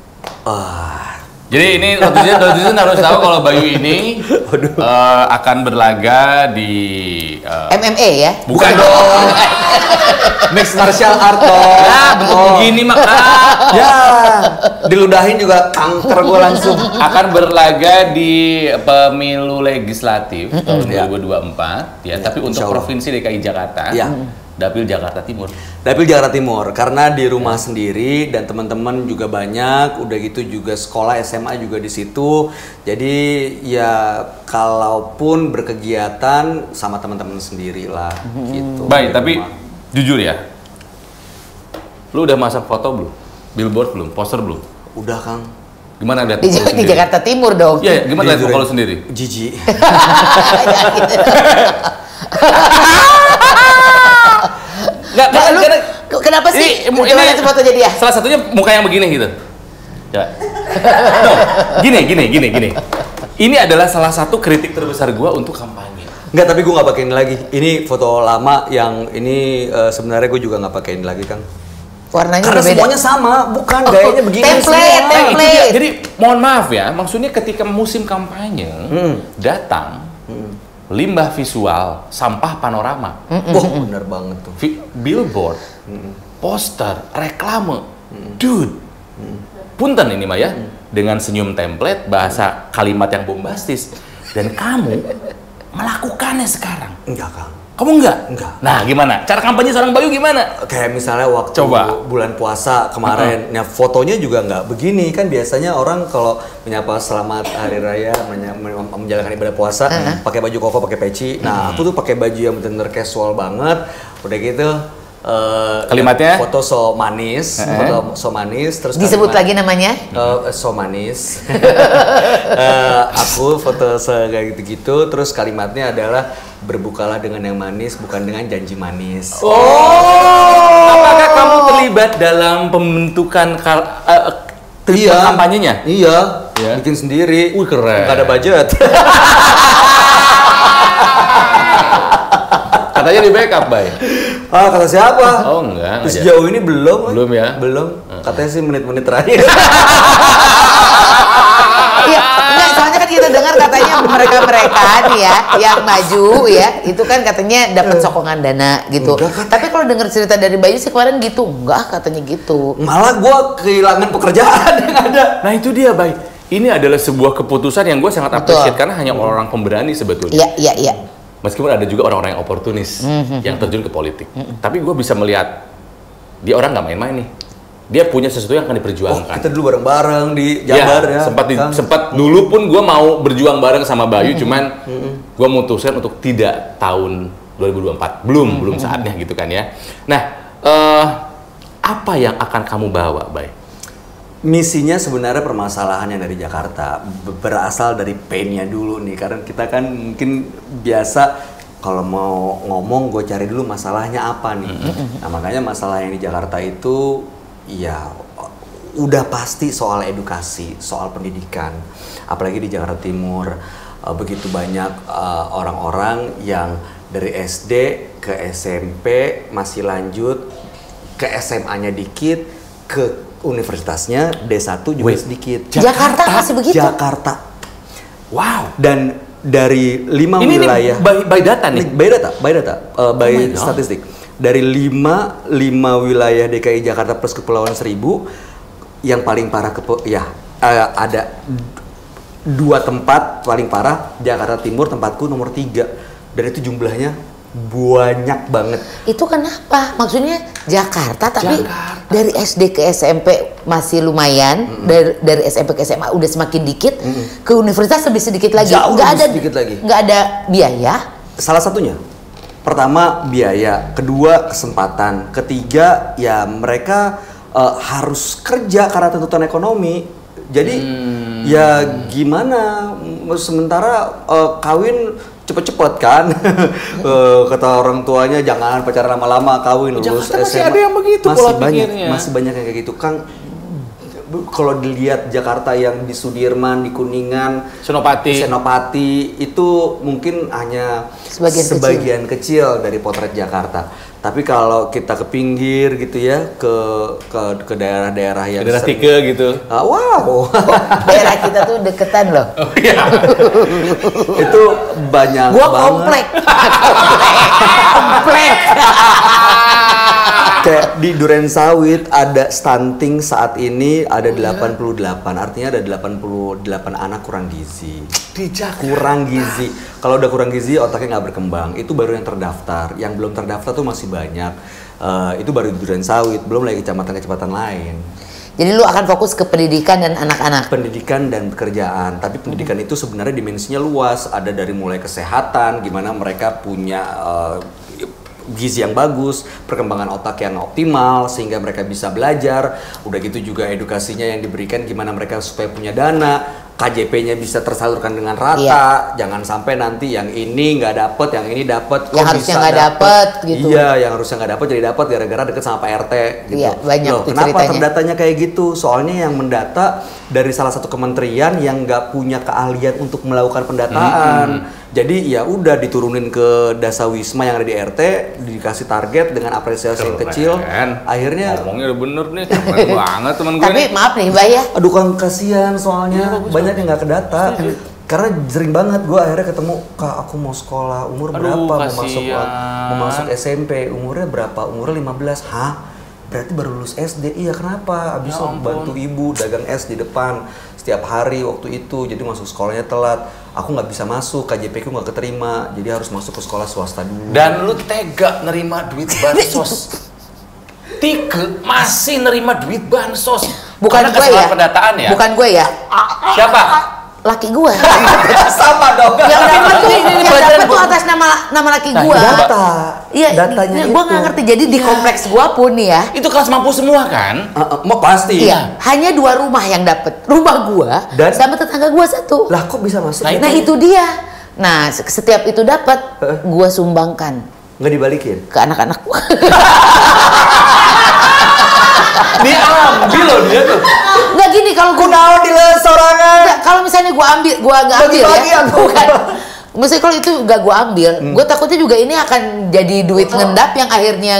Ah, Jadi ini netizen, netizen harus tahu kalau Bayu ini eh, akan berlaga di eh, M M A ya? bukan dong. mixed martial art dong. Ya, bentuk Oh. begini maka Ya, diludahin juga kanker gue langsung. akan berlaga di pemilu legislatif tahun dua ribu dua puluh empat ya, tapi untuk insya Allah. provinsi D K I Jakarta, Ya. Dapil Jakarta Timur. Dapil Jakarta Timur, karena di rumah sendiri dan teman-teman juga banyak, udah gitu juga sekolah S M A juga di situ. Jadi ya kalaupun berkegiatan sama teman-teman sendiri lah gitu. Baik, di tapi rumah. jujur ya, lu udah masang foto belum? Billboard belum? Poster belum? Udah Kang. Gimana lihat Di, muka lu di sendiri? Jakarta Timur dong. Iya, ya, gimana lihat Jujur muka ya. lu sendiri? Jijik. Nggak, Nah, lu, karena- kenapa sih? Ini, Coba lihat fotonya dia. Salah satunya muka yang begini gitu. Coba. No, gini, gini, gini, gini. Ini adalah salah satu kritik terbesar gua untuk kampanye. Enggak, tapi gue nggak pakai ini lagi. Ini foto lama yang ini eh, sebenarnya gue juga nggak pakai ini lagi Kang. Warnanya Karena berbeda. semuanya sama, bukan Oh, gayanya begini template, semua. Nah, itu template. dia. Jadi mohon maaf ya, maksudnya ketika musim kampanye datang, limbah visual, sampah panorama, Wah, bener banget tuh. vi- billboard, poster, reklame, dude, punten ini mah ya, dengan senyum template, bahasa kalimat yang bombastis, dan kamu melakukannya sekarang. Enggak Kang. Kamu enggak? Enggak. Nah, gimana? Cara kampanye seorang Bayu gimana? Kayak misalnya waktu Coba. bulan puasa kemarin, nah fotonya juga nggak begini kan, biasanya orang kalau menyapa selamat hari raya, menya- men- menjalankan ibadah puasa, pakai baju koko, pakai peci. Nah aku tuh pakai baju yang bener-bener casual banget, udah gitu. eh, Kalimatnya? foto so manis, foto so manis, terus Disebut kalimat- lagi namanya? Eh, so manis. Eh, aku foto se- kayak gitu-gitu, terus kalimatnya adalah berbukalah dengan yang manis, bukan dengan janji manis. Oh, apakah kamu terlibat dalam pembentukan kal- eh, treatment Iya. kampanyenya? Iya, Iya. bikin sendiri. Wih, keren. Nggak ada budget. Katanya di backup, Bay. Ah, kata siapa? Oh, enggak. Terus enggak. sejauh ini belum. Belum ya? Belum. Katanya sih menit-menit terakhir. Iya, enggak, soalnya kan kita dengar katanya mereka-mereka nih ya, yang maju ya, itu kan katanya dapat sokongan dana gitu. Enggak, kan. Tapi kalau dengar cerita dari Bayu sih kemarin gitu, enggak katanya gitu. Malah gue kehilangan pekerjaan yang ada. Nah, itu dia, Bay. ini adalah sebuah keputusan yang gue sangat appreciate karena hanya orang pemberani sebetulnya. Iya, iya, iya. Meskipun ada juga orang-orang yang oportunis mm-hmm. yang terjun ke politik. Mm-hmm. Tapi gue bisa melihat dia orang nggak main-main nih. Dia punya sesuatu yang akan diperjuangkan. Oh, kita dulu bareng-bareng di Jabar ya. ya sempat di, sempat dulu pun gue mau berjuang bareng sama Bayu, mm-hmm. cuman mm-hmm. gue memutuskan untuk tidak tahun dua ribu dua puluh empat. Belum, mm-hmm. belum saatnya gitu kan ya. Nah, uh, apa yang akan kamu bawa, Bay? Misinya sebenarnya permasalahan yang dari Jakarta berasal dari pain-nya dulu nih, karena kita kan mungkin biasa kalau mau ngomong gue cari dulu masalahnya apa nih. Mm-hmm. Nah makanya masalah yang di Jakarta itu ya udah pasti soal edukasi, soal pendidikan. Apalagi di Jakarta Timur uh, begitu banyak uh, orang-orang yang dari S D ke S M P masih lanjut ke S M A-nya dikit, ke universitasnya D satu juga Wait, sedikit. Jakarta, Jakarta masih begitu? Jakarta. Wow. Dan dari lima ini, wilayah. Ini by, by data nih? By data, by data, uh, by oh statistik. Dari lima, lima wilayah D K I Jakarta plus Kepulauan Seribu, yang paling parah ke ya uh, ada dua tempat paling parah, Jakarta Timur tempatku nomor tiga, dan itu jumlahnya banyak banget. Itu kenapa? Maksudnya Jakarta tapi Jakarta. Dari S D ke S M P masih lumayan, mm-hmm. dari dari S M P ke S M A udah semakin dikit, mm-hmm. ke universitas lebih sedikit lagi. Jauh nggak lebih ada sedikit lagi. Nggak ada biaya. Salah satunya. Pertama biaya, kedua kesempatan, ketiga ya mereka uh, harus kerja karena tuntutan ekonomi. Jadi hmm. ya gimana? Sementara uh, kawin cepet-cepet kan, uh, kata orang tuanya jangan pacaran lama-lama, kawin lulus S M A. Masih ada yang begitu masih pola banyak, pikirnya. masih banyak yang kayak gitu, Kang. Kalau dilihat Jakarta yang di Sudirman, di Kuningan, Senopati, Senopati itu mungkin hanya sebagian, sebagian kecil. kecil dari potret Jakarta. Tapi kalau kita ke pinggir gitu ya, ke ke ke daerah-daerah yang daerah Tike gitu. Ah, wow. Oh, daerah kita tuh deketan loh. Oh, iya. Itu banyak Gua banget. komplek. Komplek. Kayak di Duren Sawit ada stunting saat ini ada delapan puluh delapan, artinya ada delapan puluh delapan anak kurang gizi. Di Jakarta. Kurang gizi. Kalau udah kurang gizi otaknya nggak berkembang. Itu baru yang terdaftar. Yang belum terdaftar tuh masih banyak. Uh, itu baru di Duren Sawit, belum lagi kecamatan-kecamatan lain. Jadi lu akan fokus ke pendidikan dan anak-anak. Pendidikan dan pekerjaan. Tapi pendidikan hmm. itu sebenarnya dimensinya luas. Ada dari mulai kesehatan, gimana mereka punya uh, gizi yang bagus, perkembangan otak yang optimal sehingga mereka bisa belajar. Udah gitu juga edukasinya yang diberikan gimana mereka supaya punya dana, K J P-nya bisa tersalurkan dengan rata. Iya. Jangan sampai nanti yang ini nggak dapet, yang ini dapet, yang harusnya nggak dapet gitu. Iya, yang harusnya nggak dapet jadi dapet gara-gara deket sama Pak R T gitu. Iya, banyak Loh, kenapa ceritanya. Terdatanya kayak gitu? Soalnya yang mendata dari salah satu kementerian yang nggak punya keahlian untuk melakukan pendataan. Hmm. Jadi ya udah diturunin ke Dasawisma yang ada di R T, dikasih target dengan apresiasi yang kecil. Akhirnya ngomongnya udah bener nih, keren banget teman gue. Tapi nih. maaf nih, Mbak ya. Aduh Kang, kasihan soalnya ya, banyak yang nggak kedata. Karena sering banget gue akhirnya ketemu, Kak aku mau sekolah, umur Aduh, berapa? Kasian. Mau masuk mau masuk S M P, umurnya berapa? Umurnya lima belas. Hah? Berarti baru lulus S D? Iya kenapa? Abis ya, bantu ibu dagang es di depan setiap hari waktu itu, jadi masuk sekolahnya telat. Aku nggak bisa masuk, K J P ku nggak keterima, jadi harus masuk ke sekolah swasta dulu. Dan lu tega nerima duit bansos. Tike masih nerima duit bansos. Bukan gue ya. Pendataan ya. Bukan gue ya. Siapa? Laki gue. Sama dong. Yang dapat tuh, yang dapat tuh atas nama nama laki gue. Nah, data. Iya, datanya gue nggak ngerti. Jadi di kompleks gue pun nih ya. Itu kelas mampu semua kan? Uh, uh, mau pasti. Iya. Hanya dua rumah yang dapat. Rumah gue dan sama tetangga gue satu. Lah kok bisa masuk? Nah, nah itu dia. Nah setiap itu dapat, uh. gue sumbangkan. Nggak dibalikin? Ke anak-anak gue. Diambil loh dia tuh. Nggak gini kalau gue naon di sorangan. Kalau misalnya gue ambil, gue nggak ambil ya. Bukan. Maksudnya kalau itu nggak gue ambil, hmm. gue takutnya juga ini akan jadi duit oh. ngendap yang akhirnya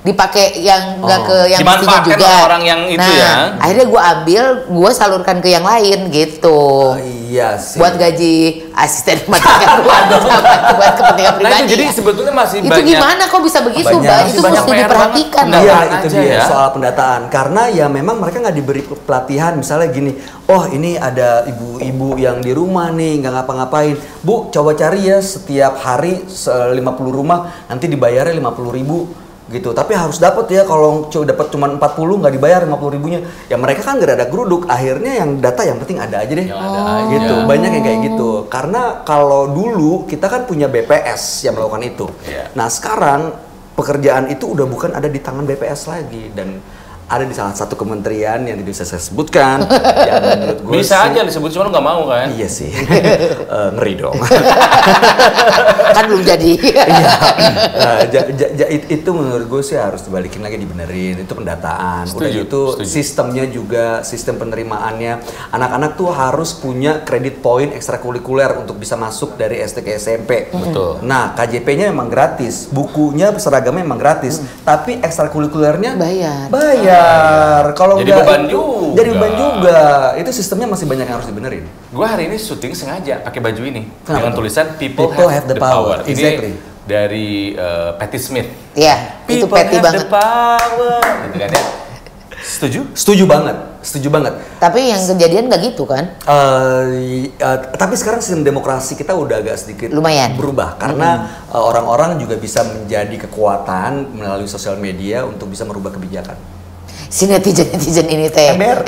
dipakai yang nggak Oh. ke yang mestinya Dimanfaatkan juga. oleh orang yang itu nah, ya. akhirnya gue ambil, gue salurkan ke yang lain gitu. Oh, iya sih. Buat gaji asisten rumah tangga gue buat kepentingan Nah pribadi. itu jadi ya. sebetulnya masih itu banyak. gimana kok bisa begitu, Banyak. Mbak? Masih Itu banyak mesti P R diperhatikan. banget. Iya, Pendataan itu aja dia ya. soal pendataan. Karena ya memang mereka nggak diberi pelatihan. Misalnya gini, oh ini ada ibu-ibu yang di rumah nih nggak ngapa-ngapain. Bu, coba cari ya setiap hari se- lima puluh rumah, nanti dibayarnya lima puluh ribu gitu. Tapi harus dapat ya, kalau co- dapat cuma empat puluh nggak dibayar lima puluh ribunya. Ya mereka kan nggak ada geruduk. Akhirnya yang data yang penting ada aja deh. Yang ada aja. Gitu. Banyak yang kayak gitu. Karena kalau dulu kita kan punya B P S yang melakukan itu. Iya. Nah sekarang pekerjaan itu udah bukan ada di tangan B P S lagi dan ada di salah satu kementerian yang tidak bisa saya sebutkan. Yang menurut gue Bisa sih- aja disebut, cuma lu nggak mau kan? Iya sih. Eh, ngeri dong. Kan belum jadi. Iya. Nah, ja- ja- ja- it- itu menurut gue sih harus dibalikin lagi, dibenerin. Itu pendataan. Udah Setuju, gitu setuju. sistemnya juga, sistem penerimaannya. Anak-anak tuh harus punya kredit poin ekstrakurikuler untuk bisa masuk dari S D ke S M P. Betul. Nah, K J P-nya memang gratis, bukunya seragamnya memang gratis, tapi ekstrakurikulernya Bayar. Bayar. Kalau Jadi enggak beban itu- juga. Jadi beban juga. Itu sistemnya masih banyak yang harus dibenerin. Gue hari ini syuting sengaja pakai baju ini Kenapa dengan tuh? tulisan People, People have, have the the power. power. Exactly. Ini dari uh, Patti Smith. Iya, itu People petty have banget. the power. Gitu kan ya. Setuju? Setuju banget, setuju banget. Tapi yang kejadian nggak gitu kan? Eh, eh, tapi sekarang sistem demokrasi kita udah agak sedikit Lumayan. berubah karena eh, orang-orang juga bisa menjadi kekuatan melalui sosial media untuk bisa merubah kebijakan. Si netizen-netizen ini teh. Ember.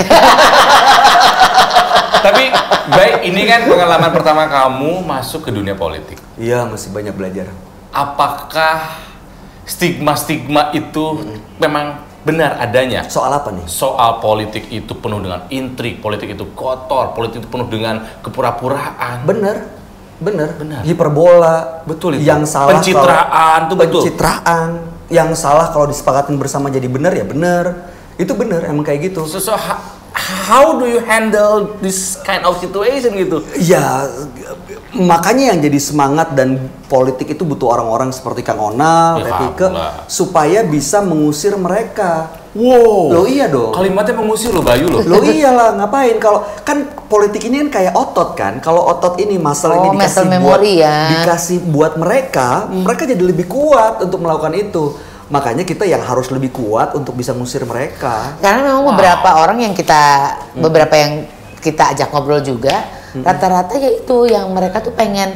Tapi baik, ini kan pengalaman pertama kamu masuk ke dunia politik. Iya, masih banyak belajar. Apakah stigma-stigma itu memang benar adanya? Soal apa nih? Soal politik itu penuh dengan intrik, politik itu kotor, politik itu penuh dengan kepura-puraan. Bener, bener, Benar. Hiperbola, Betul itu. Yang salah Pencitraan kalau, tuh betul. Pencitraan, yang salah kalau disepakatin bersama jadi bener ya bener. Itu bener, emang kayak gitu. So, so how, how do you handle this kind of situation gitu? Ya, makanya yang jadi semangat dan politik itu butuh orang-orang seperti Kang Onal, Ya, Retike, lah. supaya bisa mengusir mereka. Wow. Loh iya dong. Kalimatnya mengusir lo Bayu lo. Loh iyalah, ngapain? Kalau kan politik ini kan kayak otot kan. Kalau otot ini muscle Oh, ini dikasih muscle buat memory ya. dikasih buat mereka, mereka jadi lebih kuat untuk melakukan itu. Makanya kita yang harus lebih kuat untuk bisa ngusir mereka. Karena memang beberapa orang yang kita, beberapa yang kita ajak ngobrol juga, rata-rata ya itu yang mereka tuh pengen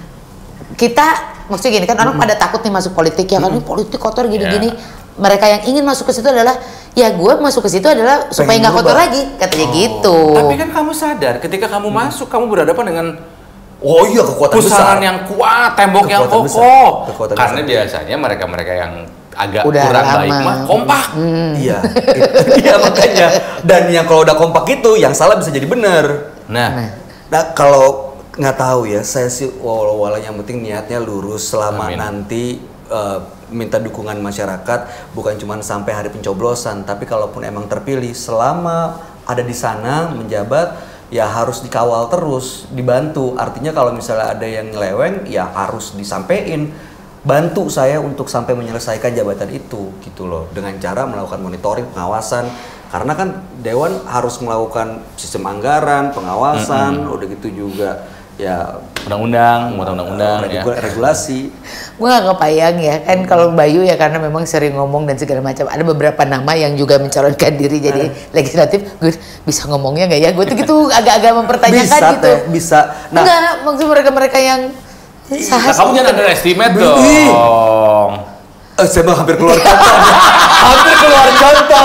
kita, maksudnya gini kan orang pada takut nih masuk politik ya kan, ini politik kotor gini-gini. Mereka yang ingin masuk ke situ adalah ya gue masuk ke situ adalah supaya Pengen nggak kotor berubah. lagi, katanya gitu. Tapi kan kamu sadar ketika kamu masuk kamu berhadapan dengan Oh iya, kekuatan pusaran besar. yang kuat, tembok yang Kekuatan besar. kokoh. Kekuatan Karena besar. biasanya mereka-mereka yang agak Udah kurang lama. baik mah kompak. Iya, iya makanya. Dan yang kalau udah kompak itu, yang salah bisa jadi benar. Nah, Nah. Nah kalau nggak tahu ya, saya sih walau-walau yang penting niatnya lurus selama Amin. nanti eh, minta dukungan masyarakat, bukan cuma sampai hari pencoblosan, tapi kalaupun emang terpilih, selama ada di sana menjabat, ya harus dikawal terus, dibantu. Artinya kalau misalnya ada yang ngeleweng, ya harus disampein. Bantu saya untuk sampai menyelesaikan jabatan itu, gitu loh. Dengan cara melakukan monitoring, pengawasan. Karena kan Dewan harus melakukan sistem anggaran, pengawasan, udah gitu juga ya undang-undang, membuat undang-undang ya. regula- regulasi. Gue gak kebayang ya kan kalau Bayu ya karena memang sering ngomong dan segala macam, ada beberapa nama yang juga mencalonkan diri jadi legislatif. Gue bisa ngomongnya nggak ya, gue tuh gitu agak-agak mempertanyakan Bisa gitu. teh, bisa. Nah, Enggak, maksud mereka-mereka yang Nah, kamu jangan underestimate Ih. dong. eh, saya mau hampir keluar contoh. hampir keluar contoh.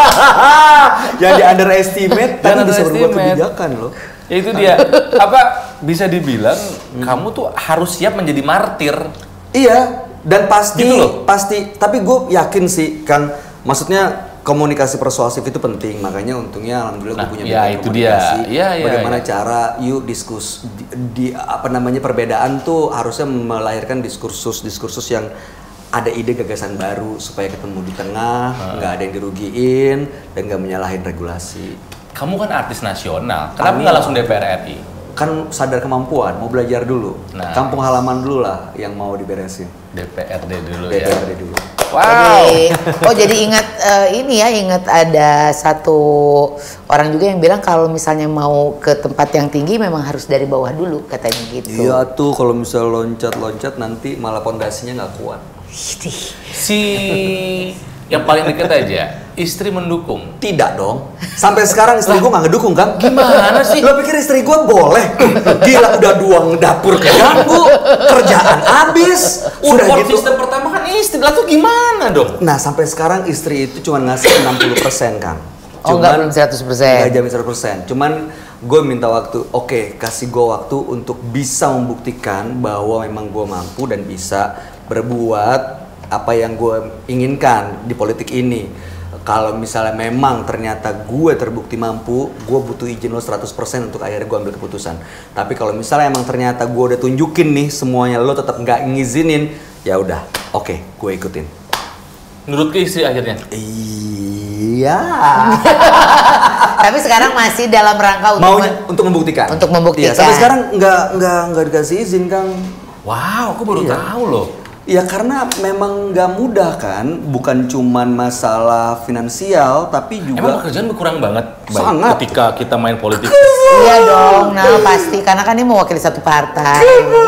Yang di underestimate, tapi Jangan bisa berbuat underestimate. kebijakan loh. Ya itu dia. Apa bisa dibilang kamu tuh harus siap menjadi martir. Iya, dan pasti, Gitu loh. pasti. Tapi gue yakin sih, kan, maksudnya komunikasi persuasif itu penting. Makanya untungnya alhamdulillah Nah, gue punya ya, bidang itu dia. komunikasi. Iya, iya, Bagaimana iya. cara yuk diskus di, di apa namanya perbedaan tuh harusnya melahirkan diskursus-diskursus yang ada ide gagasan baru supaya ketemu di tengah, nggak ada yang dirugiin dan nggak menyalahin regulasi. Kamu kan artis nasional. Kenapa Amin. nggak langsung D P R R I? Kan sadar kemampuan, mau belajar dulu. Nah. Kampung halaman dulu lah yang mau diberesin. D P R D dulu D P R D ya. dulu. Wow. Jadi, oh jadi ingat uh, ini ya, ingat ada satu orang juga yang bilang kalau misalnya mau ke tempat yang tinggi memang harus dari bawah dulu katanya gitu. Iya tuh kalau misalnya loncat-loncat nanti malah pondasinya nggak kuat. Si yang paling deket aja, istri mendukung? Tidak dong. Sampai sekarang istri gue nggak ngedukung kan? Gimana sih? Lo pikir istri gue boleh? Gila udah dua dapur keganggu, kerjaan habis, udah Support gitu. system pertama kan istri, lah tuh gimana dong? Nah sampai sekarang istri itu cuma ngasih enam puluh persen Kang. Oh nggak belum seratus persen? Nggak jamin seratus persen. Cuman gue minta waktu, oke okay, kasih gue waktu untuk bisa membuktikan bahwa memang gue mampu dan bisa berbuat apa yang gue inginkan di politik ini. Kalau misalnya memang ternyata gue terbukti mampu, gue butuh izin lo seratus persen untuk akhirnya gue ambil keputusan. Tapi kalau misalnya emang ternyata gue udah tunjukin nih semuanya, lo tetap nggak ngizinin, ya udah, oke, okay, gue ikutin. Menurut ke istri akhirnya? Iya. Tapi sekarang masih dalam rangka untuk mau men- untuk membuktikan. Untuk membuktikan. Iya, sampai sekarang nggak nggak nggak dikasih izin Kang. Wow, aku baru Iya. tahu loh. Ya karena memang nggak mudah kan, bukan cuman masalah finansial, tapi juga Emang pekerjaan berkurang banget Bay, Sangat. ketika kita main politik. Iya dong, nah pasti karena kan ini mewakili satu partai.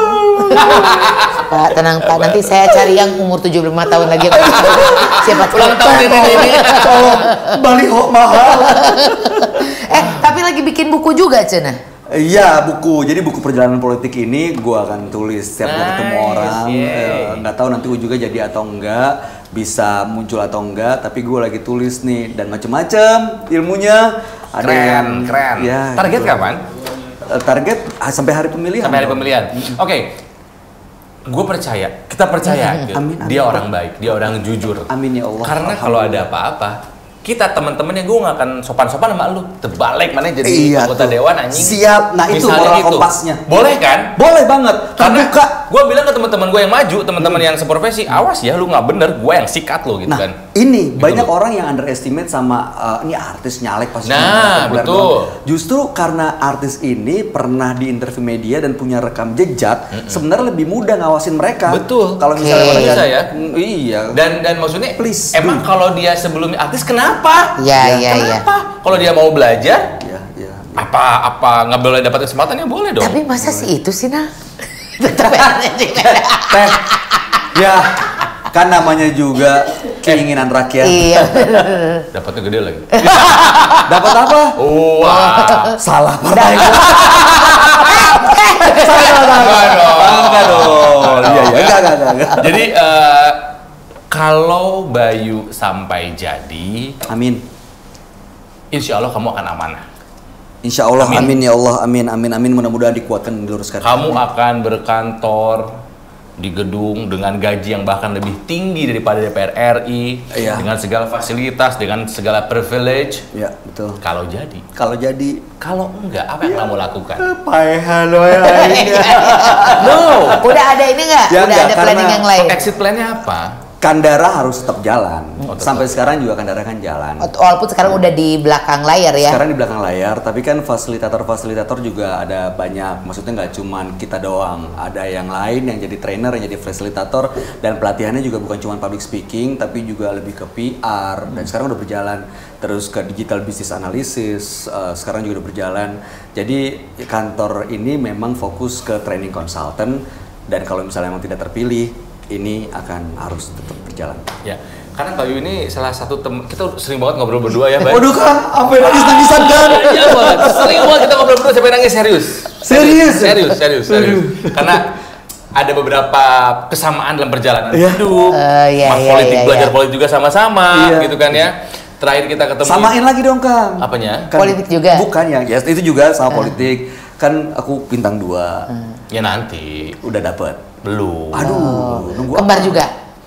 Pak, tenang Pak, nanti saya cari yang umur tujuh puluh lima tahun lagi. Siapa tahu. Ulang tahun ini ini. tolong baliho mahal. Eh, tapi lagi bikin buku juga, Cena. Iya buku, jadi buku perjalanan politik ini gue akan tulis setiap gue ketemu Nice, orang, yay. eh, nggak tahu nanti ujungnya jadi atau enggak, bisa muncul atau enggak, tapi gue lagi tulis nih dan macem-macem ilmunya. Ada Keren, yang, keren. ya, Target gitu. kapan? Eh, target ah, sampai hari pemilihan. Sampai hari pemilihan. Oke. Gue percaya, kita percaya gitu. Amin, amin. Dia orang baik, dia orang jujur. Amin ya Allah. Karena kalau ada apa-apa, kita teman-temannya gue nggak akan sopan-sopan sama lu. Terbalik mana jadi Iya anggota tuh. dewan anjing. Siap. Nah, itu Misalnya moral gitu. kompasnya. Boleh kan? Boleh banget. Karena Terbuka. gue bilang ke teman-teman gue yang maju, teman-teman yang seprofesi, awas ya lu nggak bener, gue yang sikat lo gitu Nah, kan. ini Gitu banyak loh. orang yang underestimate sama uh, ini artis nyalek pasti. Nah, populer betul. banget. Justru karena artis ini pernah di interview media dan punya rekam jejak, sebenarnya lebih mudah ngawasin mereka. Betul. Kalau Oke. misalnya mereka Bisa ya? Mm, iya. Dan dan maksudnya, Please emang do. kalau dia sebelumnya artis kenapa? Ya, ya, ya. Kenapa? Kalau dia mau belajar, ya, ya, ya. apa apa nggak boleh dapat kesempatan ya boleh dong. Tapi masa sih itu sih, Nah? Tetap aneh. Teh, ya kan namanya juga keinginan rakyat. Iya. Dapatnya gede lagi. Dapat apa? Wah. Salah partai. Enggak dong. Enggak dong. Iya, iya. Enggak, enggak, enggak, enggak. Jadi eh, kalau Bayu sampai jadi, Amin. insya Allah kamu akan amanah. Insya Allah, Amin. amin. Ya Allah, amin, amin, amin. Mudah-mudahan dikuatkan dan diluruskan. Kamu akan berkantor di gedung dengan gaji yang bahkan lebih tinggi daripada D P R R I, Iya. dengan segala fasilitas, dengan segala privilege. Ya, betul. Kalau jadi, Kalau jadi kalau enggak, apa yang kamu lakukan? paehan lainnya. No, Udah ada ini nggak? Ya, Udah nggak, ada planning karena yang lain? exit plan-nya apa? Kandara harus tetap jalan. Oh, tetap. Sampai sekarang juga Kandara kan jalan. Walaupun sekarang udah di belakang layar ya. Sekarang di belakang layar, tapi kan fasilitator-fasilitator juga ada banyak. Maksudnya nggak cuman kita doang, ada yang lain yang jadi trainer, yang jadi fasilitator, dan pelatihannya juga bukan cuma public speaking, tapi juga lebih ke P R. Dan sekarang udah berjalan terus ke digital business analysis. Uh, sekarang juga udah berjalan. Jadi kantor ini memang fokus ke training consultant. Dan kalau misalnya memang tidak terpilih, ini akan harus tetap berjalan. Ya, karena Bayu ini salah satu teman, kita sering banget ngobrol berdua ya, Bayu. Waduh Kang, apa yang nangis-nangisan Kang? Iya banget, sering banget kita ngobrol berdua sampai nangis serius. Serius? Serius, serius, serius. Karena ada beberapa kesamaan dalam perjalanan Iya. hidup, Eh, iya, mas iya, politik, iya, belajar iya. politik juga sama-sama, Iya. gitu kan ya. Terakhir kita ketemu. Samain lagi dong Kang. Apanya? Kan- Politik juga? Bukan ya, ya itu juga sama politik. Kan aku bintang dua, Ya nanti, udah dapet. belum. Aduh, nunggu Kembar apa? juga.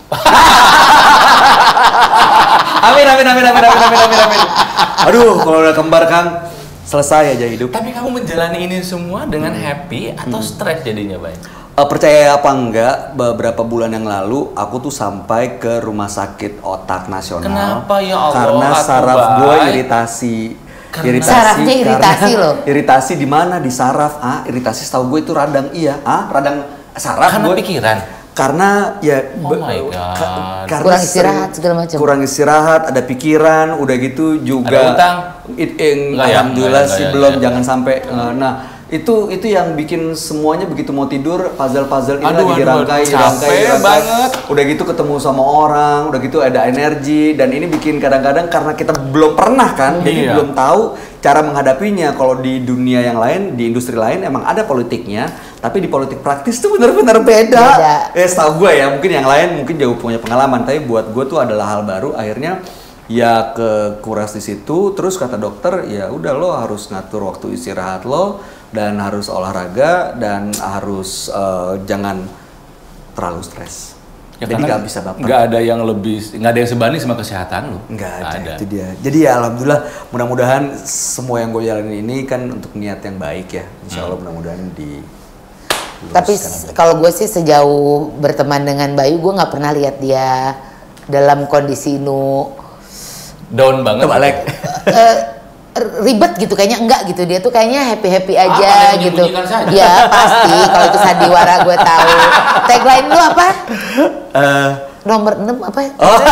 Amin, amin, amin, amin, amin, amin, amin, amin. Aduh, kalau udah kembar Kang, selesai aja hidup. Tapi kamu menjalani ini semua dengan happy atau stres jadinya, Bay? Eh, percaya apa enggak, beberapa bulan yang lalu aku tuh sampai ke rumah sakit otak nasional. Kenapa ya Allah, Karena atuh, saraf Bay? gue iritasi. Karena- Sarafnya iritasi karena- loh. Iritasi di mana? Di saraf. Ah, iritasi setahu gue itu radang iya. Ah, radang saraf Karena gue. pikiran. karena ya Oh my God. ka- karena Kurang istirahat segala macam. kurang istirahat, ada pikiran, udah gitu juga Ada utang? It, eh, Enggak ya, alhamdulillah enggak ya, sih enggak ya, belum, enggak ya. jangan sampai eh, nah itu itu yang bikin semuanya begitu mau tidur puzzle-puzzle ini Aduh, lagi aduh, dirangkai, aduh, dirangkai, capek dirangkai. banget. Udah gitu ketemu sama orang, udah gitu ada energi, dan ini bikin kadang-kadang karena kita belum pernah kan, jadi Iya. belum tahu cara menghadapinya. Kalau di dunia yang lain, di industri lain emang ada politiknya, tapi di politik praktis tuh benar-benar beda. Beda. Eh, setahu gue ya, mungkin yang lain mungkin jauh punya pengalaman, tapi buat gue tuh adalah hal baru. Akhirnya ya ke kuras di situ, terus kata dokter ya udah lo harus ngatur waktu istirahat lo, dan harus olahraga, dan harus eh, jangan terlalu stres. Ya, Jadi karena nggak bisa baper. nggak ada yang lebih, nggak ada yang sebanding sama kesehatan lo. Nggak ada, itu dia. Jadi ya alhamdulillah, mudah-mudahan semua yang gue jalanin ini kan untuk niat yang baik ya. Insya Allah mudah-mudahan di Tapi s- kalau gue sih sejauh berteman dengan Bayu, gue nggak pernah lihat dia dalam kondisi nu Down banget. Coba, Lek. eh, ribet gitu, kayaknya enggak gitu. Dia tuh kayaknya happy happy Apa, aja yang gitu. menyembunyikan saja? Ya pasti, kalau itu sandiwara gue tahu. Tagline lu apa? Eh, Nomor enam apa?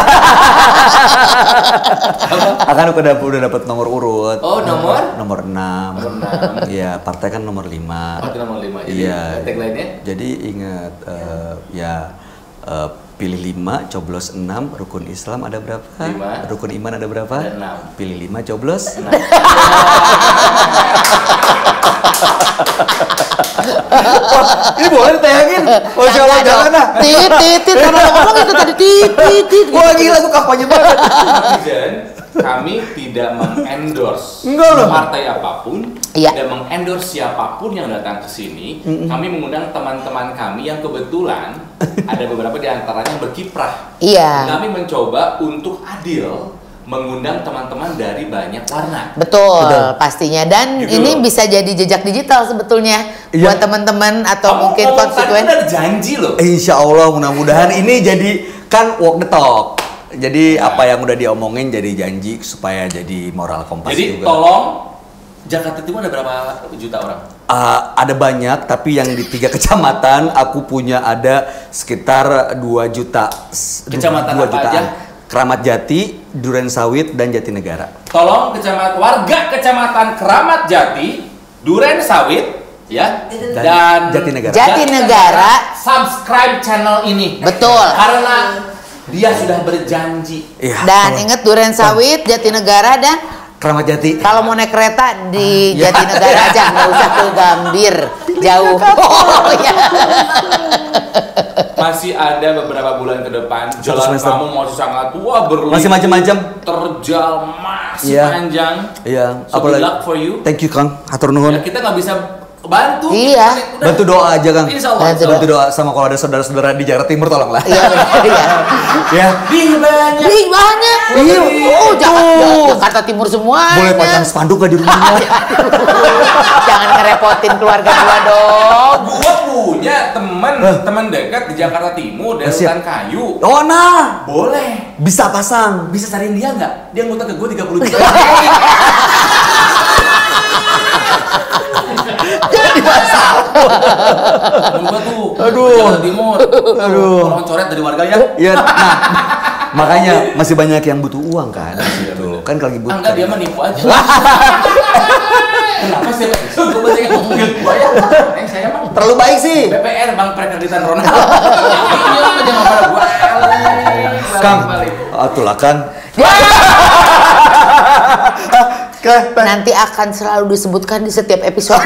akan udah udah dapat nomor urut. Oh, nomor? Nomor enam. Nomor enam. Iya, partai kan nomor lima. Partai nomor lima. Jadi, Iya. tagline-nya? Jadi ingat eh, ya eh, pilih lima, coblos enam, rukun Islam ada berapa? Lima. Rukun iman ada berapa? Ada enam. Pilih lima, coblos. Nah, Ini boleh ditayangin? Masya Allah, jangan ah. Tit, tit, tit. Karena lo ngomong itu tadi tit, tit, tit. Wah gila, tuh kampanye banget. Jen, kami tidak mengendorse Enggak loh. partai apapun, Iya. tidak mengendorse siapapun yang datang ke sini. Kami mengundang teman-teman kami yang kebetulan ada beberapa di antaranya yang berkiprah. Iya. Kami mencoba untuk adil mengundang teman-teman dari banyak warna. Betul, Betul. pastinya. Dan Gitu ini loh. bisa jadi jejak digital sebetulnya Iya. buat teman-teman atau Kamu mungkin ngomong tadi konstituen. udah ada janji loh. Insya Allah mudah-mudahan ini jadi kan walk the talk. Jadi apa yang udah diomongin jadi janji supaya jadi moral kompas Jadi juga. tolong, Jakarta Timur ada berapa juta orang? Uh, ada banyak, tapi yang di tiga kecamatan aku punya ada sekitar dua juta. S- du- Kecamatan dua apa jutaan. aja? Keramat Jati, Duren Sawit, dan Jatinegara. Tolong kecamatan warga kecamatan Keramat Jati, Duren Sawit, ya, dan Jatinegara. Jatinegara. subscribe channel ini. Betul. Karena dia sudah berjanji. Iya. Dan ingat Duren Sawit, Jatinegara, dan Keramat Jati. kalau mau naik kereta di Ya. Jatinegara aja, nggak usah ke Gambir, jauh. Oh, ya. Masih ada beberapa bulan ke depan. Satu Jalan semester. kamu masih sangat tua, berliku, Masih macam-macam. terjal, masih Iya. panjang. Iya. So good luck for you. Thank you Kang. Hatur nuhun. Ya, kita nggak bisa bantu. Iya. Udah. Bantu doa aja Kang. Insya Allah. Bantu insya Allah. Bantu doa sama kalau ada saudara-saudara di Jakarta Timur tolonglah. Iya, iya. Ya. Di banyak. Ih, banyak. Iya. Oh, Jakarta, Tuh. Jakarta Timur semua. Boleh pasang spanduk gak di rumahnya? Jangan ngerepotin keluarga gua dong. Gua punya temen, temen dekat di Jakarta Timur, dari Siap. hutan kayu. Oh nah, Boleh. bisa pasang. Bisa cariin dia nggak? Dia ngutang ke gue tiga puluh juta. Jadi masalah. Gua tuh. Aduh. Jakarta Timur. Aduh. Tolong coret dari warga ya. Ya, nah, makanya masih banyak yang butuh uang kan, gitu. Kan kalau lagi butuh. Enggak, dia mah nipu aja. Kenapa sih? Gue banyak yang ngomongin gua ya. Eh, saya mah Terlalu baik sih. B P R, Bank Perkreditan Ronaldo. Ini apa jangan pada gua. Kang, atulah kan. Nanti akan selalu disebutkan di setiap episode.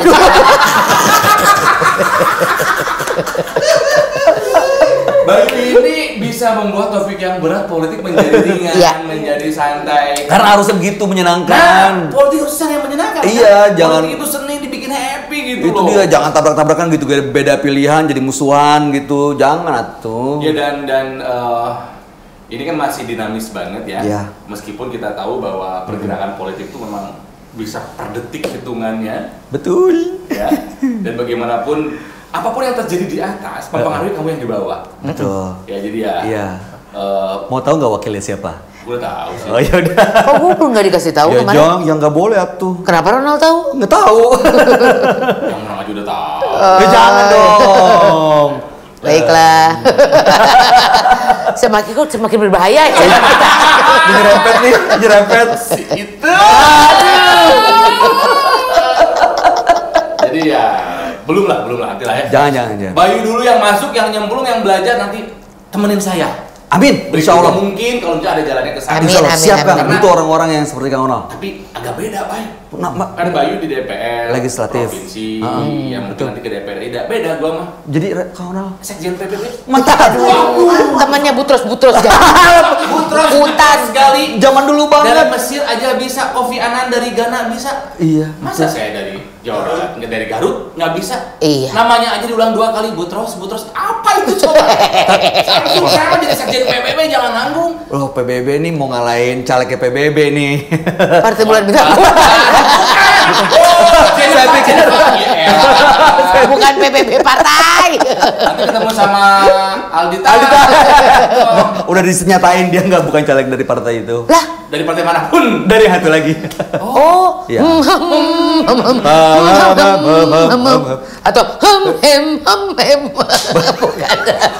Bayu ini bisa membuat topik yang berat politik menjadi ringan, Iya. menjadi santai. Karena harusnya begitu Nah, menyenangkan. politik harus yang menyenangkan. Iya, kan? jangan- Politik itu seni dibikin happy gitu Itu loh. dia, jangan tabrak-tabrakan gitu, beda pilihan jadi musuhan gitu. Jangan atuh. Ya dan dan eh, ini kan masih dinamis banget ya. Iya. Meskipun kita tahu bahwa pergerakan politik itu memang bisa per detik hitungannya, Betul. ya. Dan bagaimanapun apapun yang terjadi di atas mempengaruhi kamu yang di bawah. Betul. Ya jadi ya. Iya. eh, Mau tahu nggak wakilnya siapa? gue udah tahu sih. Oh ya udah. Kok gue belum nggak dikasih tahu Ya kemarin? jangan, yang nggak boleh atuh. Kenapa Ronald tahu? Nggak tahu. Yang menang aja udah tahu. Ya jangan dong. Baiklah. Semakin kok semakin berbahaya ya. Nyerempet nih, nyerempet. Si itu. Jadi ya belum lah, belum lah nanti lah ya. Jangan, jangan, jangan. Bayu dulu yang masuk, yang nyemplung, yang belajar nanti temenin saya. Amin, Insya insya Allah. Mungkin kalau misalnya ada jalannya ke sana. Amin, Insya Allah. amin, Siap amin. Kang, butuh orang-orang yang seperti Kang Onal. Tapi agak beda, Bay. Nah, ma- Kan Bayu di D P R, Legislatif. provinsi, Uh-uh. yang mungkin nanti ke D P R. Tidak beda gua mah. Jadi Re- Kang Onal. Sekjen P B B. Mantap. Temannya Butros-Butros jangan. Putros Hutan. sekali. Zaman dulu Dari banget. Mesir aja bisa, Kofi Annan dari Ghana bisa. Iya. Masa saya dari Jawa Barat, nggak dari Garut, nggak bisa? Iya. Namanya aja diulang dua kali, Butros, Butros. Apa itu coba? Langsung sama jadi sekjen P B B, jangan nanggung. Loh, P B B nih mau ngalahin calegnya P B B nih. Partai Bulan Bintang. Saya pikir Bukan P B B partai. nanti ketemu sama Aldita. Aldita. Udah disenyatain dia nggak bukan caleg dari partai itu. Lah, Dari partai manapun. Dari satu lagi. oh. Iya. Hmm, hmm, hmm, hmm, hmm, hmm, hmm. Atau hem hem hem hem. Bukan.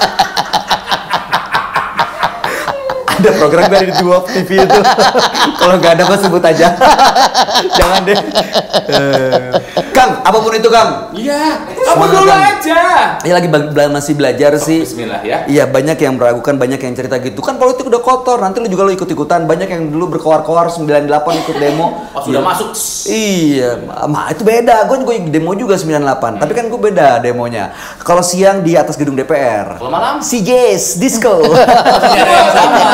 Ada program dari di dua T V itu. Kalau nggak ada, kok sebut aja. Jangan deh. Eh, Kang, apapun itu Kang. Iya, kamu Semangat, dulu Kang. aja. Ya lagi bela- bela- masih belajar sih. Bismillah ya. Iya, banyak yang meragukan, banyak yang cerita gitu. Kan politik udah kotor, nanti lu juga lu ikut-ikutan. Banyak yang dulu berkoar-koar sembilan delapan ikut demo. Oh, sudah Iya. masuk. Iya, ma itu beda. Gue juga demo juga sembilan delapan. Tapi kan gue beda demonya. Kalau siang di atas gedung D P R. Kalau malam? C J's Disco. Tidak ada yang sama.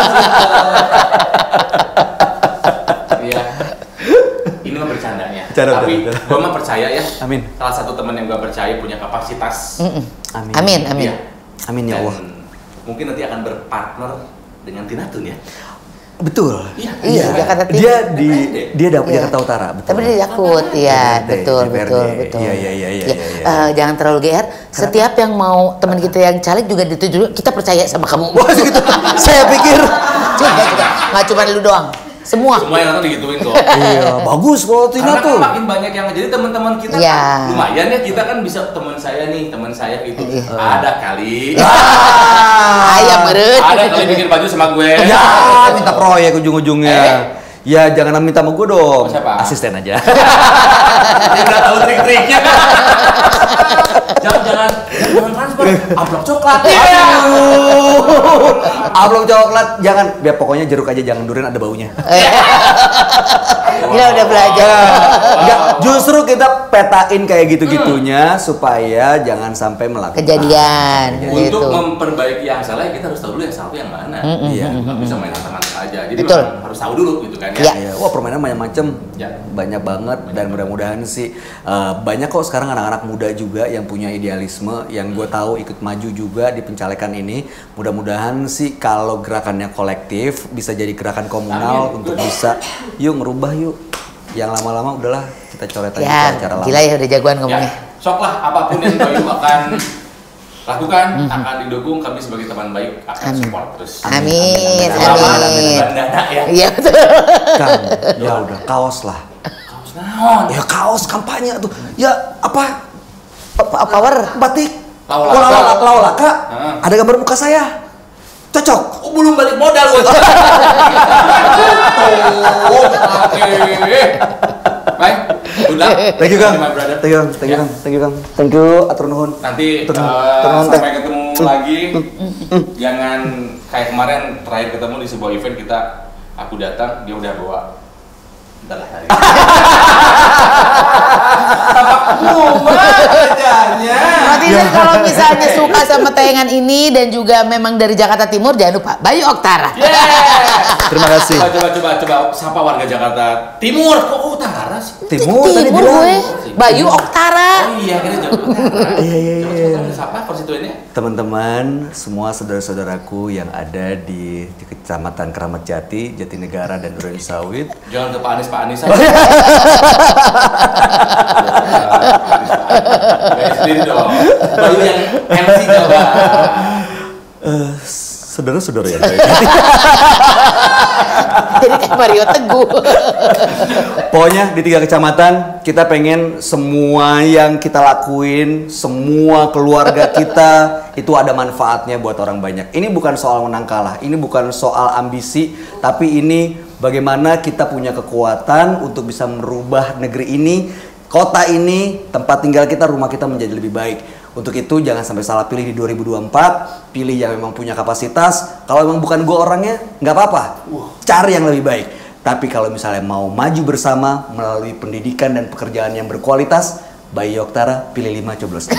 Iya. Ini mah bercandanya. Bercanda, Tapi bercanda. gue mah percaya ya. Amin. Salah satu teman yang gue percaya punya kapasitas. Amin. Amin, amin. Iya. Amin ya Dan Allah. mungkin nanti akan berpartner dengan Tinatun ya. Betul. Iya. Iya, Jakarta Timur. Dia di dia dapur Iya. Jakarta Utara, betul. Tapi dia Yakut, iya, D P R D, betul, D P R D. betul, betul. Iya, iya, iya, iya, Ya, iya, iya. eh, jangan terlalu G R. Setiap yang mau teman kita yang caleg juga dituju, kita percaya sama kamu. Wah, segitu. Saya pikir. Juga, juga. Nggak cuma lu doang. Semua. Semua yang nonton digituin kok. Iya, bagus kalau Tina Karena tuh. kan makin banyak yang jadi teman-teman kita Iya. kan lumayan ya, kita kan bisa teman saya nih, teman saya itu Iya. ada kali. Ah. Ayam meren. Ada kali bikin baju sama gue. Ya, minta proyek ujung-ujungnya. Eh? Ya, jangan minta sama gue dong. Oh, siapa? Asisten aja. Dia udah tahu trik-triknya. jangan jangan jangan transfer, amplop coklat. Iya. Amplop coklat jangan, biar pokoknya jeruk aja jangan durian, ada baunya. Kita udah belajar. Enggak, justru kita petain kayak gitu-gitunya supaya jangan sampai melakukan Kejadian. Untuk Gitu. memperbaiki yang salah, ya kita harus tahu dulu yang salah itu yang mana. Iya. Nggak bisa main mata-mata aja. Jadi Betul. memang harus tahu dulu gitu kan ya. Iya. Iya, wah permainan macam-macam, Ya. banyak banget dan mudah-mudahan sih uh, banyak kok sekarang anak-anak muda juga yang punya idealisme, yang gue tahu ikut maju juga di pencalekan ini. Mudah-mudahan sih kalau gerakannya kolektif bisa jadi gerakan komunal. Amin. Untuk bisa, yuk ngerubah yuk. Yang lama-lama udahlah kita coret aja Ya, cara lama. gila ya udah jagoan ngomongnya. Ya, sok lah apapun yang Bayu akan lakukan, akan didukung, kami sebagai teman baik akan Amin. support terus. Amin, Selama ada amin. dana ya. Iya betul. Kan, ya udah kaos lah. Kaos naon? Ya kaos kampanye tuh. Ya apa? Pa- Power. Batik. Laulaka. Oh, laulaka, laulaka. Heeh. Ada gambar muka saya. Cocok. Oh, belum balik modal gue. Oh, oke. Baik, udah. Thank you Kang. My brother. Thank you Kang. Thank you Ya. Kang. Thank you Kang. Thank you atur nuhun. Nanti Atur nuhun. eh, Atur nuhun, teh. sampai ketemu lagi. Jangan kayak kemarin terakhir ketemu di sebuah event kita, aku datang dia udah bawa. Entahlah hari. Berarti kan kalau misalnya suka sama tayangan ini dan juga memang dari Jakarta Timur, jangan lupa Bayu Oktara. Yeah. Terima kasih. Coba coba coba coba sapa warga Jakarta Timur. Kok utara sih? Timur tadi Timur bilang. gue. Bayu Oktara. Oh iya, kira Jakarta. Iya, iya, iya. Coba sapa konstituennya. Teman-teman, semua saudara-saudaraku yang ada di, di Kecamatan Keramat Jati, Jatinegara dan Duren Sawit. Jangan ke Pak Anies, Pak Anies aja. Bayu sendiri dong. Bayu yang M C coba. Eh, saudara-saudara yang baik. Jadi kayak Mario Teguh. Pokoknya di tiga kecamatan kita pengen semua yang kita lakuin, semua keluarga kita itu ada manfaatnya buat orang banyak. Ini bukan soal menang kalah, ini bukan soal ambisi, tapi ini bagaimana kita punya kekuatan untuk bisa merubah negeri ini, kota ini, tempat tinggal kita, rumah kita menjadi lebih baik. Untuk itu jangan sampai salah pilih di dua ribu dua puluh empat, pilih yang memang punya kapasitas. Kalau memang bukan gue orangnya, nggak apa-apa, cari yang lebih baik. Tapi kalau misalnya mau maju bersama melalui pendidikan dan pekerjaan yang berkualitas, Bayu Oktara pilih lima coblos.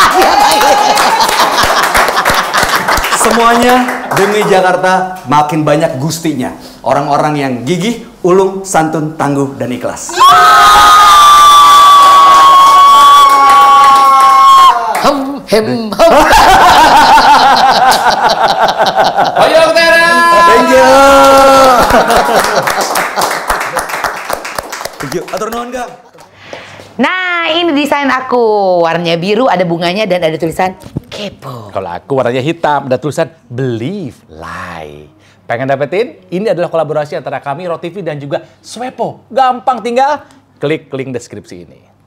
Semuanya demi Jakarta makin banyak gustinya. Orang-orang yang gigih, ulung, santun, tangguh, dan ikhlas. Hem, hem, hem. Bayu Oktara! Thank you. Thank you. Atur nuhun, Kang. Nah, ini desain aku. Warnanya biru, ada bunganya dan ada tulisan kepo. Kalau aku warnanya hitam, ada tulisan Believe Lie. Pengen dapetin? Ini adalah kolaborasi antara kami, Roti V, dan juga Swepo. Gampang, tinggal klik link deskripsi ini.